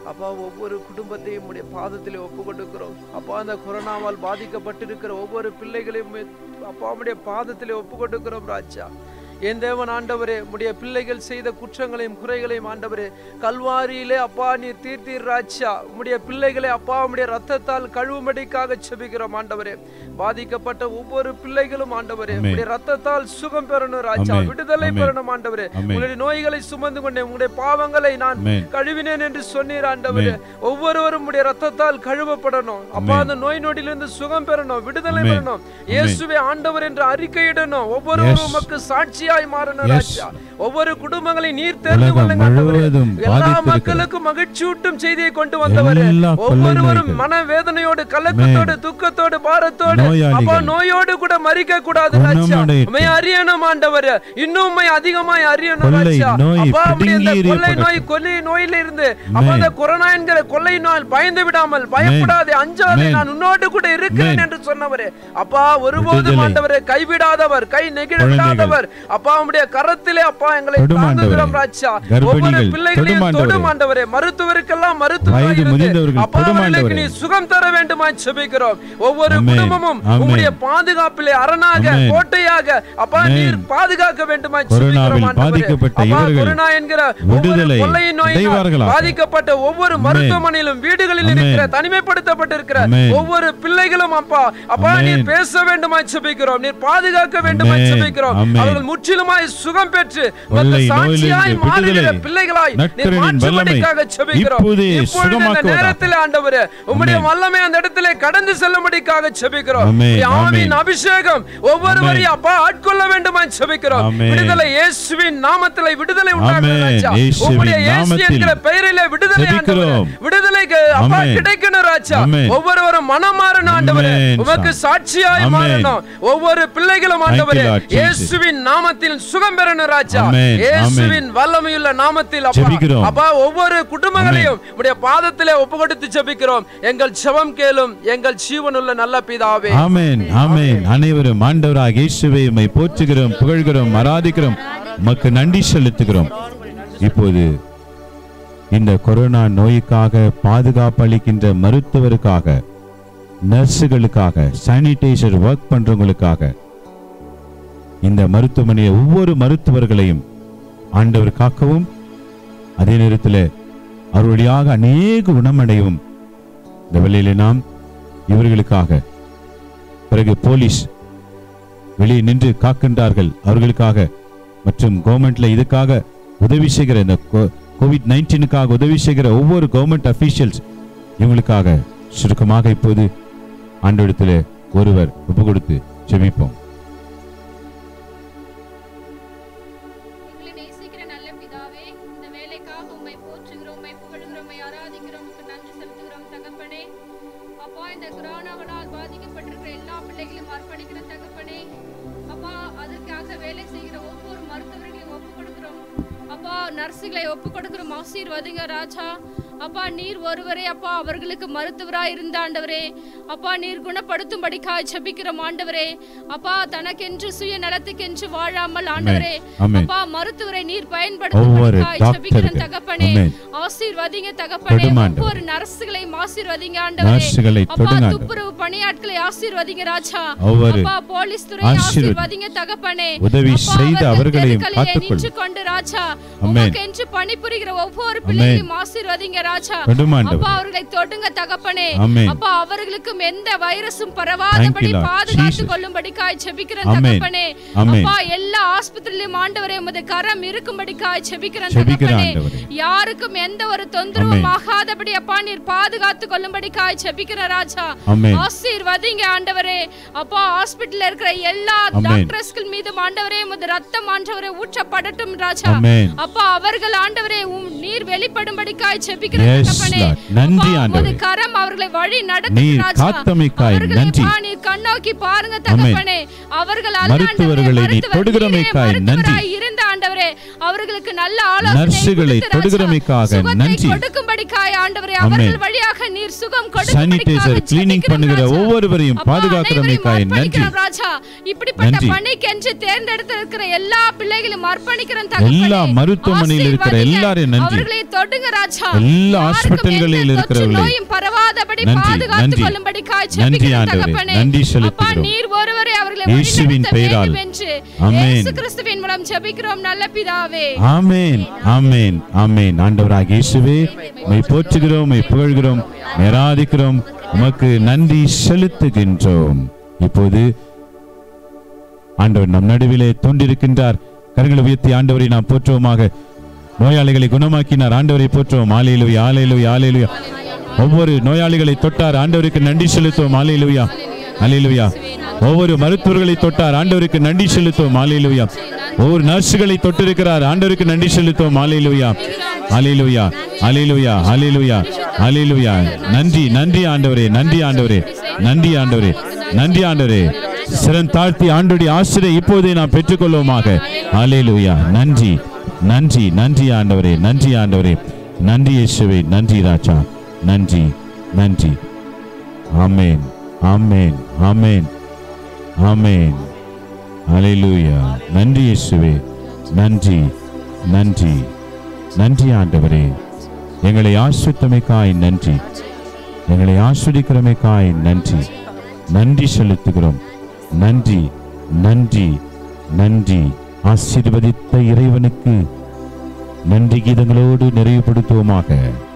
அப்பா ஒவ்வொரு குடும்பத்தையும் உடைய பாதத்திலே ஒப்பு கொடுக்கிறோம். அப்பா அந்த கொரோனாவால் பாதிக்கப்பட்டிருக்கிற ஒவ்வொரு பிள்ளைகளையும் அப்பா உடைய பாதத்திலே ஒப்பு கொடுக்கிறோம் ராஜா. என் தேவன் ஆண்டவரே, உடைய பிள்ளைகள் செய்த குற்றங்களையும் குறைகளையும் ஆண்டவரே கல்வாரியிலே அப்பா நீர் தீர்த்தீர் ராஜா. உடைய பிள்ளைகளை அப்பா உடைய ரத்தத்தால் கழுவும்படிக்காக செபிக்கிறோம் ஆண்டவரே. பாதிக்கப்பட்ட ஒவ்வொரு பிள்ளைகளும் ஆண்டவரே உடைய ரத்தத்தால் சுகம் பெறணும் ராஜா, விடுதலை பெறணும் ஆண்டவரே. உங்களுடைய நோய்களை சுமந்து கொண்டேன், உங்களுடைய பாவங்களை நான் கழுவினேன் என்று சொன்னீர் ஆண்டவரே. ஒவ்வொருவரும் உடைய ரத்தத்தால் கழுவப்படணும் அப்பா. அந்த நோய் நொடியிலிருந்து சுகம் பெறணும், விடுதலை பெறணும். இயேசுவே ஆண்டவர் என்று அறிக்கையிடணும். ஒவ்வொருவரும் உமக்கு சாட்சி மாறணும் ராஜா. ஒவ்வொரு குடும்பங்களை நீர் தெரிந்து கொள்ளுங்க. எல்லா மக்களுக்கும் மகிழ்ச்சியூட்டும் செய்தியை கொண்டு வந்தவர். ஒவ்வொருவரும் மனவேதனையோடு கலக்கத்தோடு துக்கத்தோடு பாரத்தோடு அப்பா நோயோடு கூட மறிக்க கூடாது ராஜா. உம்மை அறியணும் ஆண்டவர், இன்னும் உம்மை அதிகமாய் அறியணும் ராஜா. அப்பா இந்த கொள்ளை நோய் கொள்ளை நோயில இருந்து அப்பா அந்த கொரோனா என்கிற கொள்ளை நோய் பயந்து விடாமல், பயப்படாதே, அஞ்சாதே, நான் உன்னோடு கூட இருக்கிறேன் என்று சொன்னவரே அப்பா. ஒருபோதும் ஆண்டவரே கைவிடாதவர், கை நெகிழ விடாதவர் அப்பா. உம்முடைய கரத்திலே அப்பா எங்களை தாங்குகிறோம் ராஜா. ஒவ்வொரு பிள்ளைகளையும் தொடும் ஆண்டவரே. மருத்துவருக்கெல்லாம் மருத்துவராயிருந்து அப்பா அவர்களுக்கு நீ சுகம் தர வேண்டுமாய் ஜெபிக்கிறோம். ஒவ்வொரு குடும்பமும் உம்முடைய பாதுகாப்பிலே அரணாக கோட்டையாக அப்பா நீர் பாதுகாக்க வேண்டுமாய் ஜெபிக்கிறோம் ஆண்டவரே. அப்பா கொரோனா என்கிற ஒவ்வொரு கொள்ளை நோயினால் பாதிக்கப்பட்ட ஒவ்வொரு மருத்துவமனையிலும் வீடுகளில் இருக்கிற தனிமைப்படுத்தப்பட்டிருக்கிற ஒவ்வொரு பிள்ளைகளும் அப்பா அப்பா நீர் பேச வேண்டுமாய் ஜெபிக்கிறோம், நீர் பாதுகாக்க வேண்டுமாய் ஜெபிக்கிறோம். அவர்கள் முற்றிலுமாய் சுகம் பெற்று சாட்சியாய் மாறுகிற பிள்ளைகளாய் நீர் மாற்றும்படிக்காக ஜெபிக்கிறோம். இப்பொழுது இந்த நேரத்தில் ஆண்டவரே உம்முடைய வல்லமை அந்த இடத்திலே கடந்து செல்லும்படிக்காக ஜெபிக்கிறோம். ஆவியின் அபிஷேகம் ஒவ்வொருவரையும் அப்பா ஆட்கொள்ள வேண்டுமாய் ஜெபிக்கிறோம். விடுதலை இயேசுவின் நாமத்திலே விடுதலை உண்டாகட்டும் ராஜா. உம்முடைய இயேசு என்கிற பெயரிலே விடுதலை ஆண்டவரே, விடுதலைக்கு அப்பா கிடைக்கணும் ராஜா. ஒவ்வொருவரும் மனம் மாறணும் ஆண்டவரே, உமக்கு சாட்சியாய் மாறணும். ஒவ்வொரு பிள்ளைகளும் ஆண்டவரே இயேசுவின் நாமத்தில் சுகம் பெறணும் ராஜா. இயேசுவின் வல்லமையுள்ள நாமத்தில் அப்பா ஒவ்வொரு குடும்பங்களையும் உம்முடைய பாதத்திலே ஒப்புக்கொடுத்து ஜெபிக்கிறோம். எங்கள் ஜெபம் கேளும் எங்கள் ஜீவனுள்ள நல்ல பிதாவே. ஆமென், ஆமென். அனைவரும் ஆண்டவராகிய இயேசுவை உம்மை போற்றுகிறோம், புகழ்கிறோம், ஆராதிக்கிறோம், உமக்கு நன்றி செலுத்துகிறோம். இப்போது இந்த கொரோனா நோய்க்காக பாதுகாப்பு அளிக்கின்ற மருத்துவருக்காக, நர்ஸுகளுக்காக, சானிடைசர் ஒர்க் பண்றவங்களுக்காக, இந்த மருத்துவமனையை ஒவ்வொரு மருத்துவர்களையும் ஆண்டவர் காக்கவும், அதே நேரத்தில் அவருடையாக அநேக குணமடையவும் இந்த வேளையிலே நாம் இவர்களுக்காக, பிறகு போலீஸ் வெளியே நின்று காக்கின்றார்கள் அவர்களுக்காக, மற்றும் கவர்மெண்ட்ல இதுக்காக உதவி செய்கிற இந்த கோவிட்-19க்காக உதவி செய்கிற ஒவ்வொரு கவர்மெண்ட் அபிஷியல்ஸ் இவங்களுக்காக சுருக்கமாக இப்போது ஆண்டவரிடத்தில் ஒருவர் ஒப்பு கொடுத்து ஜெபிப்போம். நர்சுகளை ஒப்பு கொடுக்கிறோம், ஆசீர்வதிங்க ராஜா. அப்பா நீர் ஒருவரே அப்பா அவர்களுக்கு மருத்துவராய் இருந்த ஆண்டவரே அப்பா நீர் குணப்படுத்தும்படிக்காய் ஜெபிக்கிறோம் ஆண்டவரே. அப்பா தனக்கென்று சுய நலத்துக்கென்று வாழாமல் ஆண்டவரே அப்பா மருத்துவரை நீர் பயன்படுத்தும்படிக்காய் ஜெபிக்கிறோம் தகப்பனே. ஆசீர்வதிங்க தகப்பனே. ஒவ்வொரு நர்சுகளையும் ஆசீர்வதிங்க ஆண்டவரே. அப்பா துப்புரவு பணியாட்களை ஆசீர்வதிங்க ராஜா. அப்பா போலீஸ் துறையை ஆசீர்வதிங்க தகப்பனே. உதவி செய்து அவர்களையும் காத்துக்கொள்ளுங்க கொண்டு ராஜா. உமக்கென்று பணிபுரிகிற ஒவ்வொரு பிள்ளைகளையும் ஆசீர்வதிங்க ராஜா. அப்பா அவர்களை தொடுங்க தகப்பனே. அப்பா அவர்களுக்கு எந்த வைரஸும் பரவாதபடி பாதுகாத்துக் கொள்ளும்படிக்காய் ஜெபிக்கிறேன் தகப்பனே. அப்பா எல்லா ஆஸ்பத்திரியிலும் ஆண்டவரே உம்முடைய கரம் இருக்கும்படிக்காய் ஜெபிக்கிறேன் தகப்பனே. யாருக்கும் எந்த ஒரு தொந்தரவும் ஆகாதபடி அப்பா நீர் பாதுகாத்துக் கொள்ளும்படிக்காய் ஜெபிக்கிறேன் ராஜா. ஆசீர்வதிங்க ஆண்டவரே. அப்பா ஹாஸ்பிடல்ல இருக்கிற எல்லா டாக்டர்ஸ்கள் மீது ஆண்டவரே உம்முடைய ரத்தம் ஆண்டவரே ஊற்றப்படட்டும் ராஜா. அப்பா அவர்கள் ஆண்டவரே நீர் வெளிப்படும்படிக்காய் ஜெபிக்கிறேன் தகப்பனே. நன்றி ஆண்டவரே. கரம் அவர்களை வழி நடத்தும் ராஜா. நன்றி. நீர் கண்ணோக்கி பாருங்க தகப்பனே. அவர்கள் மருத்துவர்களை நீ தொடுகிறமைக்காய் நன்றி. இருந்த ஆண்டவரே அவர்களுக்கு நல்ல ஆலோசனை நர்சுகளை தொடுகிறமைக்காக நன்றி. கொடுக்கும்படிக்காய் ஆண்டவரே அவர்கள் வழியாக நீர் சுகம் சானிடைசர் கிளீனிங் பண்ணுகிற ஒவ்வொருவரையும் பாதுகாக்கிறமைக்காக நன்றி ராஜா. இப்படிப்பட்ட பணிக்கென்று தேர்ந்தெடுத்திருக்கிற எல்லா பிள்ளைகளையும் அர்ப்பணிக்கிறேன் தகப்பனே. எல்லா மருத்துவமனையில் இருக்கிற எல்லாரையும் நன்றி. அவர்களை தொடுங்க ராஜா. எல்லா ஹாஸ்பிடல்களில் இருக்கிறவர்களை நோயும் பரவாதபடி பாதுகாத்துக் கொள்ளும்படிக்காய் நன்றி ஆண்டவரே. நன்றி செலுத்துகிறோம். நீர் ஒருவரே அவர்களை இயேசுவின் பெயரால் ஆமென். இயேசு கிறிஸ்துவின் மூலம் ஜெபிக்கிறோம் நல்ல பிதாவே. ஆமென் ஆமென் ஆமென். ஆண்டவராகிய இயேசுவே உம்மை போற்றுகிறோம், உம்மை புகழ்கிறோம், ஆராதிக்கிறோம், உமக்கு நன்றி செலுத்துகின்றோம். இப்போது ஆண்டவர் நம் நடுவிலே தோன்றிருக்கின்றார். கரங்களை உயர்த்தி ஆண்டவரை நாம் போற்றுவோமாக. நோயாளிகளை குணமாக்கினார், ஆண்டவரை போற்றுவோம். ஹல்லேலூயா ஹல்லேலூயா ஹல்லேலூயா. ஒவ்வொரு நோயாளிகளை தொட்டார், ஆண்டவருக்கு நன்றி செலுத்துவோம். ஹல்லேலூயா ஹல்லேலூயா. ஒவ்வொரு மருத்துவர்களை தொட்டார், ஆண்டவருக்கு நன்றி செலுத்துவோம். ஹல்லேலூயா. ஒவ்வொரு நர்சுகளை தொட்டிருக்கிறார், ஆண்டவருக்கு நன்றி செலுத்துவோம். ஹல்லேலூயா ஹல்லேலூயா ஹல்லேலூயா ஹல்லேலூயா ஹல்லேலூயா. நன்றி நன்றி ஆண்டவரே, நன்றி ஆண்டவரே, நன்றி ஆண்டவரே, நன்றி ஆண்டவரே. சிரம் தாழ்த்தி ஆண்டவருடைய ஆசீர்வாதத்தை இப்போதே நாம் பெற்றுக்கொள்வோமாக. ஹல்லேலூயா. நன்றி நன்றி நன்றி ஆண்டவரே, நன்றி ஆண்டவரே, நன்றி இயேசுவே, நன்றி ராஜா, நன்றி நன்றி. ஆமென் ஆமென் ஆமென் ஆமென். ஹல்லேலூயா. நன்றி இயேசுவே, நன்றி நன்றி நன்றி ஆண்டவரே. எங்களை ஆசீர்வதித்தமைக்காய் நன்றி, எங்களை ஆசீர்வதிக்கிறமைக்காய் நன்றி, நன்றி செலுத்துகிறோம். நன்றி நன்றி நன்றி. ஆசீர்வதித்த இறைவனுக்கு நன்றி கீதங்களோடு நிறைவுபடுத்துவோமாக.